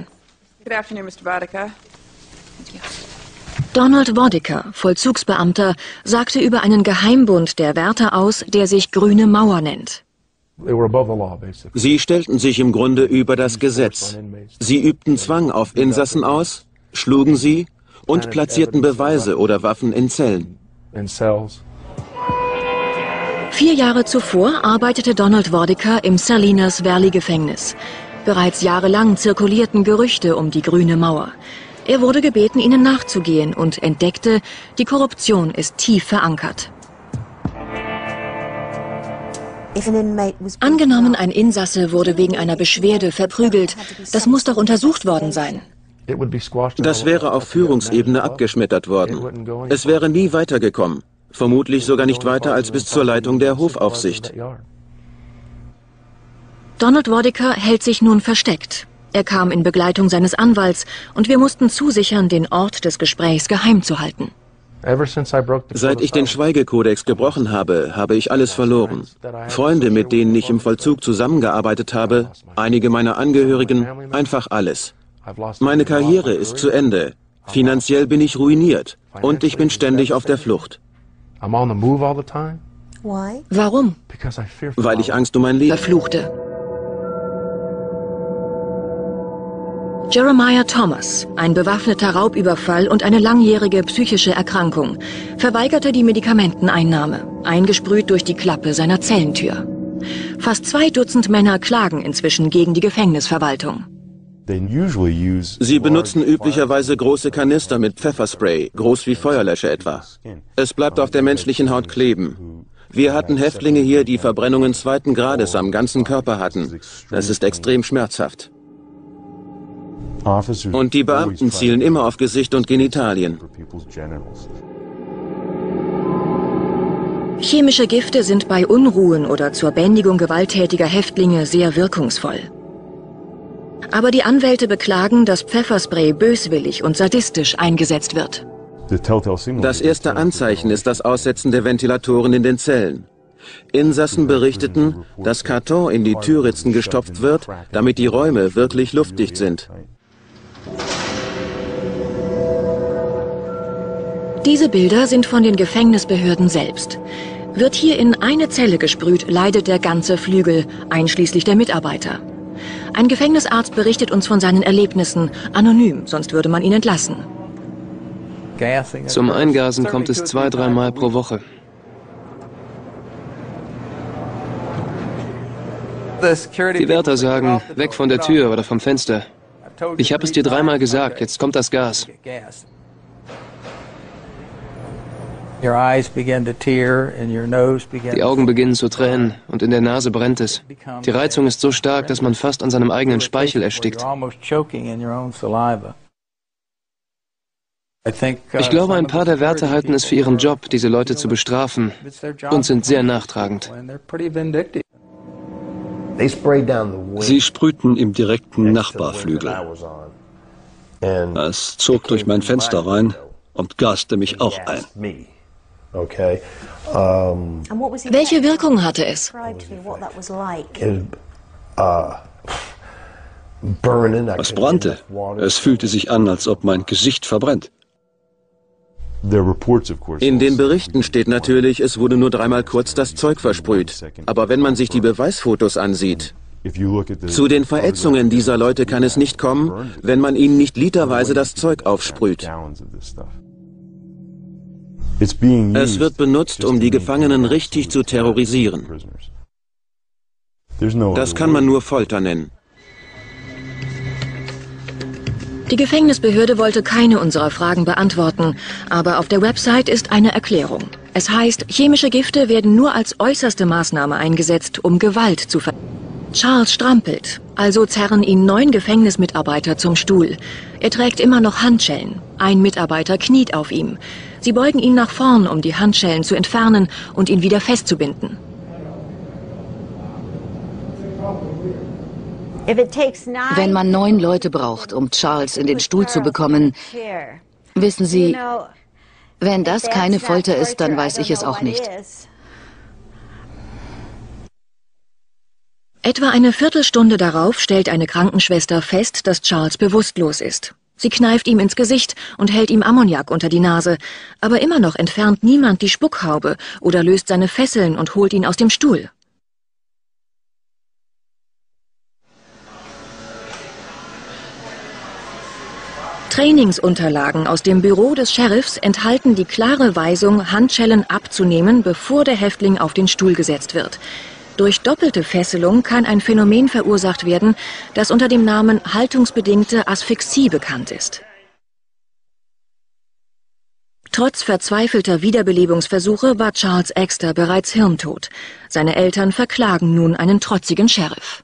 Donald Wodicker, Vollzugsbeamter, sagte über einen Geheimbund der Wärter aus, der sich Grüne Mauer nennt. Sie stellten sich im Grunde über das Gesetz. Sie übten Zwang auf Insassen aus, schlugen sie und platzierten Beweise oder Waffen in Zellen. 4 Jahre zuvor arbeitete Donald Wodicker im Salinas Valley Gefängnis. Bereits jahrelang zirkulierten Gerüchte um die Grüne Mauer. Er wurde gebeten, ihnen nachzugehen und entdeckte, die Korruption ist tief verankert. Angenommen, ein Insasse wurde wegen einer Beschwerde verprügelt. Das muss doch untersucht worden sein. Das wäre auf Führungsebene abgeschmettert worden. Es wäre nie weitergekommen. Vermutlich sogar nicht weiter als bis zur Leitung der Hofaufsicht. Donald Wodicker hält sich nun versteckt. Er kam in Begleitung seines Anwalts und wir mussten zusichern, den Ort des Gesprächs geheim zu halten. Seit ich den Schweigekodex gebrochen habe, habe ich alles verloren. Freunde, mit denen ich im Vollzug zusammengearbeitet habe, einige meiner Angehörigen, einfach alles. Meine Karriere ist zu Ende. Finanziell bin ich ruiniert und ich bin ständig auf der Flucht. Warum? Weil ich Angst um mein Leben verfluchte. Jeremiah Thomas, ein bewaffneter Raubüberfall und eine langjährige psychische Erkrankung, verweigerte die Medikamenteneinnahme, eingesprüht durch die Klappe seiner Zellentür. Fast 2 Dutzend Männer klagen inzwischen gegen die Gefängnisverwaltung. Sie benutzen üblicherweise große Kanister mit Pfefferspray, groß wie Feuerlöscher etwa. Es bleibt auf der menschlichen Haut kleben. Wir hatten Häftlinge hier, die Verbrennungen 2. Grades am ganzen Körper hatten. Das ist extrem schmerzhaft. Und die Beamten zielen immer auf Gesicht und Genitalien. Chemische Gifte sind bei Unruhen oder zur Bändigung gewalttätiger Häftlinge sehr wirkungsvoll. Aber die Anwälte beklagen, dass Pfefferspray böswillig und sadistisch eingesetzt wird. Das erste Anzeichen ist das Aussetzen der Ventilatoren in den Zellen. Insassen berichteten, dass Karton in die Türritzen gestopft wird, damit die Räume wirklich luftdicht sind. Diese Bilder sind von den Gefängnisbehörden selbst. Wird hier in eine Zelle gesprüht, leidet der ganze Flügel, einschließlich der Mitarbeiter. Ein Gefängnisarzt berichtet uns von seinen Erlebnissen, anonym, sonst würde man ihn entlassen. Zum Eingasen kommt es 2-3 Mal pro Woche. Die Wärter sagen, weg von der Tür oder vom Fenster. Ich habe es dir 3-mal gesagt, jetzt kommt das Gas. Die Augen beginnen zu tränen und in der Nase brennt es. Die Reizung ist so stark, dass man fast an seinem eigenen Speichel erstickt. Ich glaube, ein paar der Wärter halten es für ihren Job, diese Leute zu bestrafen, und sind sehr nachtragend. Sie sprühten im direkten Nachbarflügel. Es zog durch mein Fenster rein und gaste mich auch ein. Welche Wirkung hatte es? Es brannte. Es fühlte sich an, als ob mein Gesicht verbrennt. In den Berichten steht natürlich, es wurde nur 3-mal kurz das Zeug versprüht. Aber wenn man sich die Beweisfotos ansieht, zu den Verätzungen dieser Leute kann es nicht kommen, wenn man ihnen nicht literweise das Zeug aufsprüht. Es wird benutzt, um die Gefangenen richtig zu terrorisieren. Das kann man nur Folter nennen. Die Gefängnisbehörde wollte keine unserer Fragen beantworten, aber auf der Website ist eine Erklärung. Es heißt, chemische Gifte werden nur als äußerste Maßnahme eingesetzt, um Gewalt zu verhindern. Charles strampelt, also zerren ihn 9 Gefängnismitarbeiter zum Stuhl. Er trägt immer noch Handschellen. Ein Mitarbeiter kniet auf ihm. Sie beugen ihn nach vorn, um die Handschellen zu entfernen und ihn wieder festzubinden. Wenn man 9 Leute braucht, um Charles in den Stuhl zu bekommen, wissen Sie, wenn das keine Folter ist, dann weiß ich es auch nicht. Etwa eine Viertelstunde darauf stellt eine Krankenschwester fest, dass Charles bewusstlos ist. Sie kneift ihm ins Gesicht und hält ihm Ammoniak unter die Nase, aber immer noch entfernt niemand die Spuckhaube oder löst seine Fesseln und holt ihn aus dem Stuhl. Trainingsunterlagen aus dem Büro des Sheriffs enthalten die klare Weisung, Handschellen abzunehmen, bevor der Häftling auf den Stuhl gesetzt wird. Durch doppelte Fesselung kann ein Phänomen verursacht werden, das unter dem Namen haltungsbedingte Asphyxie bekannt ist. Trotz verzweifelter Wiederbelebungsversuche war Charles Exter bereits hirntot. Seine Eltern verklagen nun einen trotzigen Sheriff.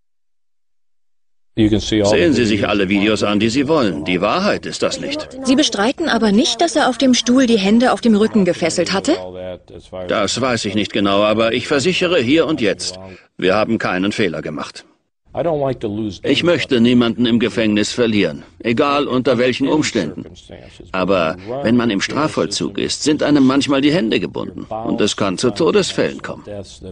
Sehen Sie sich alle Videos an, die Sie wollen. Die Wahrheit ist das nicht. Sie bestreiten aber nicht, dass er auf dem Stuhl die Hände auf dem Rücken gefesselt hatte? Das weiß ich nicht genau, aber ich versichere hier und jetzt, wir haben keinen Fehler gemacht. Ich möchte niemanden im Gefängnis verlieren, egal unter welchen Umständen. Aber wenn man im Strafvollzug ist, sind einem manchmal die Hände gebunden und es kann zu Todesfällen kommen.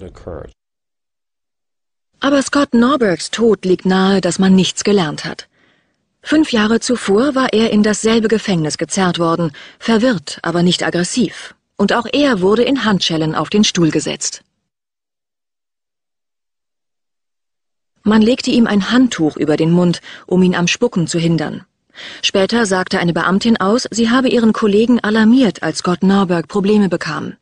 Aber Scott Norbergs Tod liegt nahe, dass man nichts gelernt hat. 5 Jahre zuvor war er in dasselbe Gefängnis gezerrt worden, verwirrt, aber nicht aggressiv. Und auch er wurde in Handschellen auf den Stuhl gesetzt. Man legte ihm ein Handtuch über den Mund, um ihn am Spucken zu hindern. Später sagte eine Beamtin aus, sie habe ihren Kollegen alarmiert, als Scott Norberg Probleme bekam.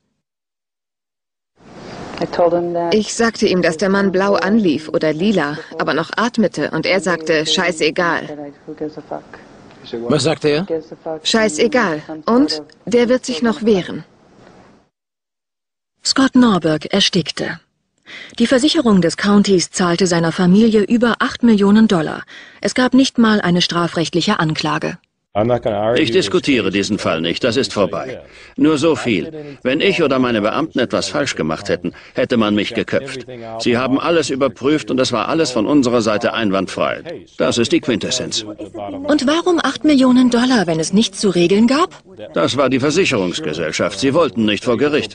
Ich sagte ihm, dass der Mann blau anlief oder lila, aber noch atmete und er sagte, scheißegal. Was sagte er? Scheißegal. Und der wird sich noch wehren. Scott Norberg erstickte. Die Versicherung des Countys zahlte seiner Familie über 8 Millionen $. Es gab nicht mal eine strafrechtliche Anklage. Ich diskutiere diesen Fall nicht, das ist vorbei. Nur so viel. Wenn ich oder meine Beamten etwas falsch gemacht hätten, hätte man mich geköpft. Sie haben alles überprüft und das war alles von unserer Seite einwandfrei. Das ist die Quintessenz. Und warum 8 Millionen $, wenn es nichts zu regeln gab? Das war die Versicherungsgesellschaft. Sie wollten nicht vor Gericht.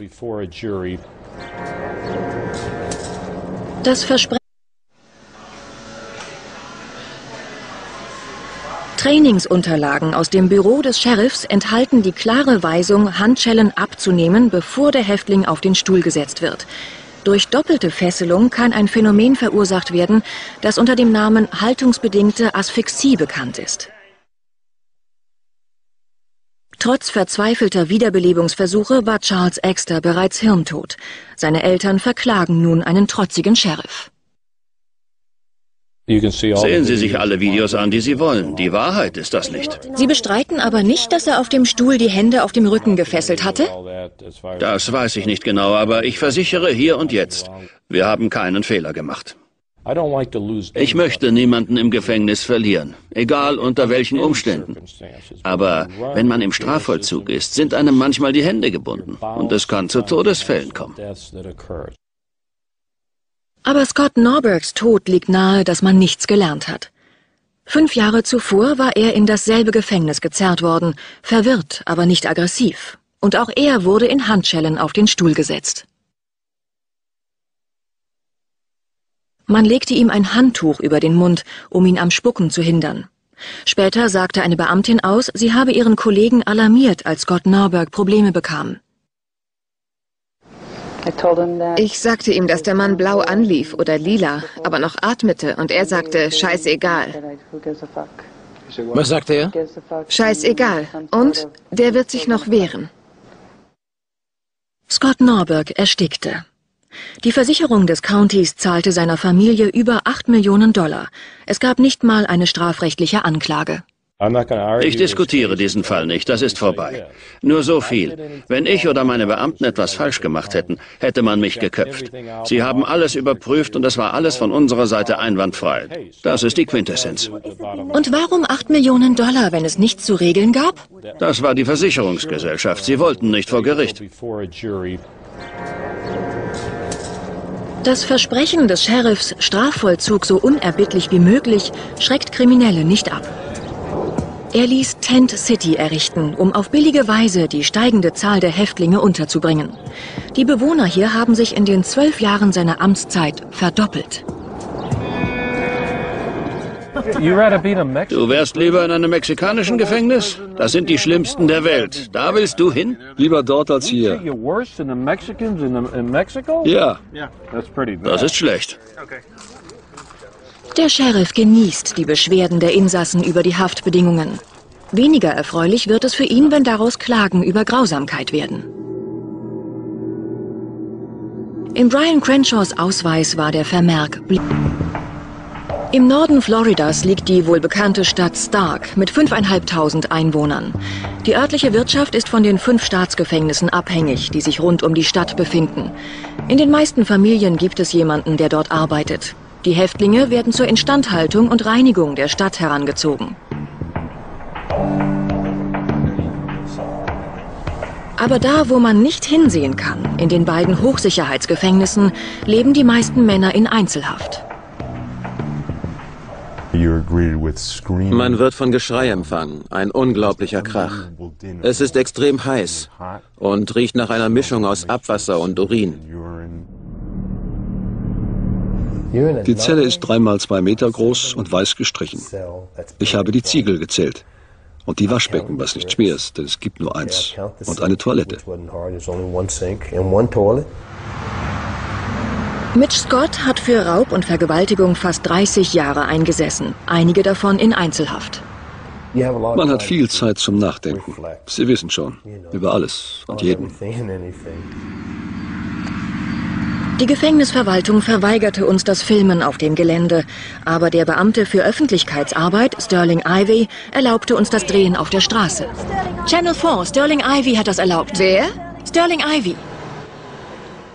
Das Versprechen. Trainingsunterlagen aus dem Büro des Sheriffs enthalten die klare Weisung, Handschellen abzunehmen, bevor der Häftling auf den Stuhl gesetzt wird. Durch doppelte Fesselung kann ein Phänomen verursacht werden, das unter dem Namen haltungsbedingte Asphyxie bekannt ist. Trotz verzweifelter Wiederbelebungsversuche war Charles Exter bereits hirntot. Seine Eltern verklagen nun einen trotzigen Sheriff. Sehen Sie sich alle Videos an, die Sie wollen. Die Wahrheit ist das nicht. Sie bestreiten aber nicht, dass er auf dem Stuhl die Hände auf dem Rücken gefesselt hatte? Das weiß ich nicht genau, aber ich versichere hier und jetzt, wir haben keinen Fehler gemacht. Ich möchte niemanden im Gefängnis verlieren, egal unter welchen Umständen. Aber wenn man im Strafvollzug ist, sind einem manchmal die Hände gebunden und es kann zu Todesfällen kommen. Aber Scott Norbergs Tod liegt nahe, dass man nichts gelernt hat. 5 Jahre zuvor war er in dasselbe Gefängnis gezerrt worden, verwirrt, aber nicht aggressiv. Und auch er wurde in Handschellen auf den Stuhl gesetzt. Man legte ihm ein Handtuch über den Mund, um ihn am Spucken zu hindern. Später sagte eine Beamtin aus, sie habe ihren Kollegen alarmiert, als Scott Norberg Probleme bekam. Ich sagte ihm, dass der Mann blau anlief oder lila, aber noch atmete und er sagte, scheißegal. Was sagte er? Scheißegal. Und der wird sich noch wehren. Scott Norberg erstickte. Die Versicherung des Countys zahlte seiner Familie über 8 Millionen $. Es gab nicht mal eine strafrechtliche Anklage. Ich diskutiere diesen Fall nicht, das ist vorbei. Nur so viel. Wenn ich oder meine Beamten etwas falsch gemacht hätten, hätte man mich geköpft. Sie haben alles überprüft und das war alles von unserer Seite einwandfrei. Das ist die Quintessenz. Und warum 8 Millionen $, wenn es nichts zu regeln gab? Das war die Versicherungsgesellschaft. Sie wollten nicht vor Gericht. Das Versprechen des Sheriffs, Strafvollzug so unerbittlich wie möglich, schreckt Kriminelle nicht ab. Er ließ Tent City errichten, um auf billige Weise die steigende Zahl der Häftlinge unterzubringen. Die Bewohner hier haben sich in den 12 Jahren seiner Amtszeit verdoppelt. Du wärst lieber in einem mexikanischen Gefängnis? Das sind die schlimmsten der Welt. Da willst du hin? Lieber dort als hier. Ja. Das ist schlecht. Der Sheriff genießt die Beschwerden der Insassen über die Haftbedingungen. Weniger erfreulich wird es für ihn, wenn daraus Klagen über Grausamkeit werden. In Brian Crenshaws Ausweis war der Vermerk: Im Norden Floridas liegt die wohl bekannte Stadt Stark mit 5.500 Einwohnern. Die örtliche Wirtschaft ist von den 5 Staatsgefängnissen abhängig, die sich rund um die Stadt befinden. In den meisten Familien gibt es jemanden, der dort arbeitet. Die Häftlinge werden zur Instandhaltung und Reinigung der Stadt herangezogen. Aber da, wo man nicht hinsehen kann, in den beiden Hochsicherheitsgefängnissen, leben die meisten Männer in Einzelhaft. Man wird von Geschrei empfangen, ein unglaublicher Krach. Es ist extrem heiß und riecht nach einer Mischung aus Abwasser und Urin. Die Zelle ist 3 mal 2 Meter groß und weiß gestrichen. Ich habe die Ziegel gezählt. Und die Waschbecken, was nicht schwer ist, denn es gibt nur eins. Und eine Toilette. Mitch Scott hat für Raub und Vergewaltigung fast 30 Jahre eingesessen, einige davon in Einzelhaft. Man hat viel Zeit zum Nachdenken. Sie wissen schon, über alles und jeden. Die Gefängnisverwaltung verweigerte uns das Filmen auf dem Gelände, aber der Beamte für Öffentlichkeitsarbeit, Sterling Ivey, erlaubte uns das Drehen auf der Straße. Channel 4, Sterling Ivey hat das erlaubt. Wer? Sterling Ivey.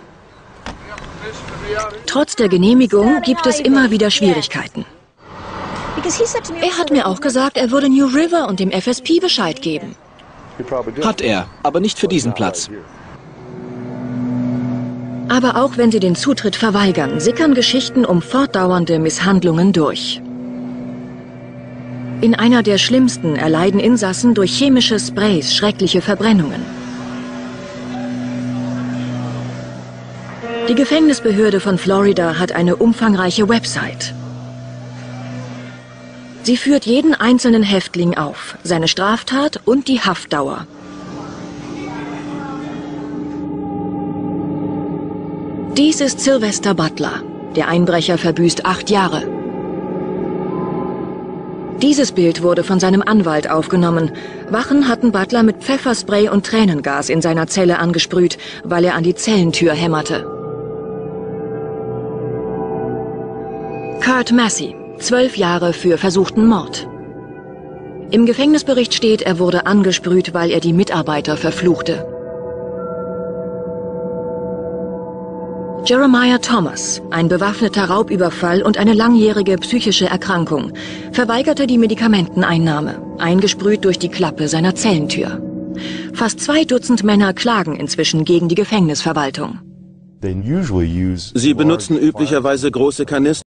Trotz der Genehmigung gibt es immer wieder Schwierigkeiten. Er hat mir auch gesagt, er würde New River und dem FSP Bescheid geben. Hat er, aber nicht für diesen Platz. Aber auch wenn sie den Zutritt verweigern, sickern Geschichten um fortdauernde Misshandlungen durch. In einer der schlimmsten erleiden Insassen durch chemische Sprays schreckliche Verbrennungen. Die Gefängnisbehörde von Florida hat eine umfangreiche Website. Sie führt jeden einzelnen Häftling auf, seine Straftat und die Haftdauer. Dies ist Sylvester Butler. Der Einbrecher verbüßt 8 Jahre. Dieses Bild wurde von seinem Anwalt aufgenommen. Wachen hatten Butler mit Pfefferspray und Tränengas in seiner Zelle angesprüht, weil er an die Zellentür hämmerte. Kurt Massey, 12 Jahre für versuchten Mord. Im Gefängnisbericht steht, er wurde angesprüht, weil er die Mitarbeiter verfluchte. Jeremiah Thomas, ein bewaffneter Raubüberfall und eine langjährige psychische Erkrankung, verweigerte die Medikamenteneinnahme, eingesprüht durch die Klappe seiner Zellentür. Fast 2 Dutzend Männer klagen inzwischen gegen die Gefängnisverwaltung. Sie benutzen üblicherweise große Kanister.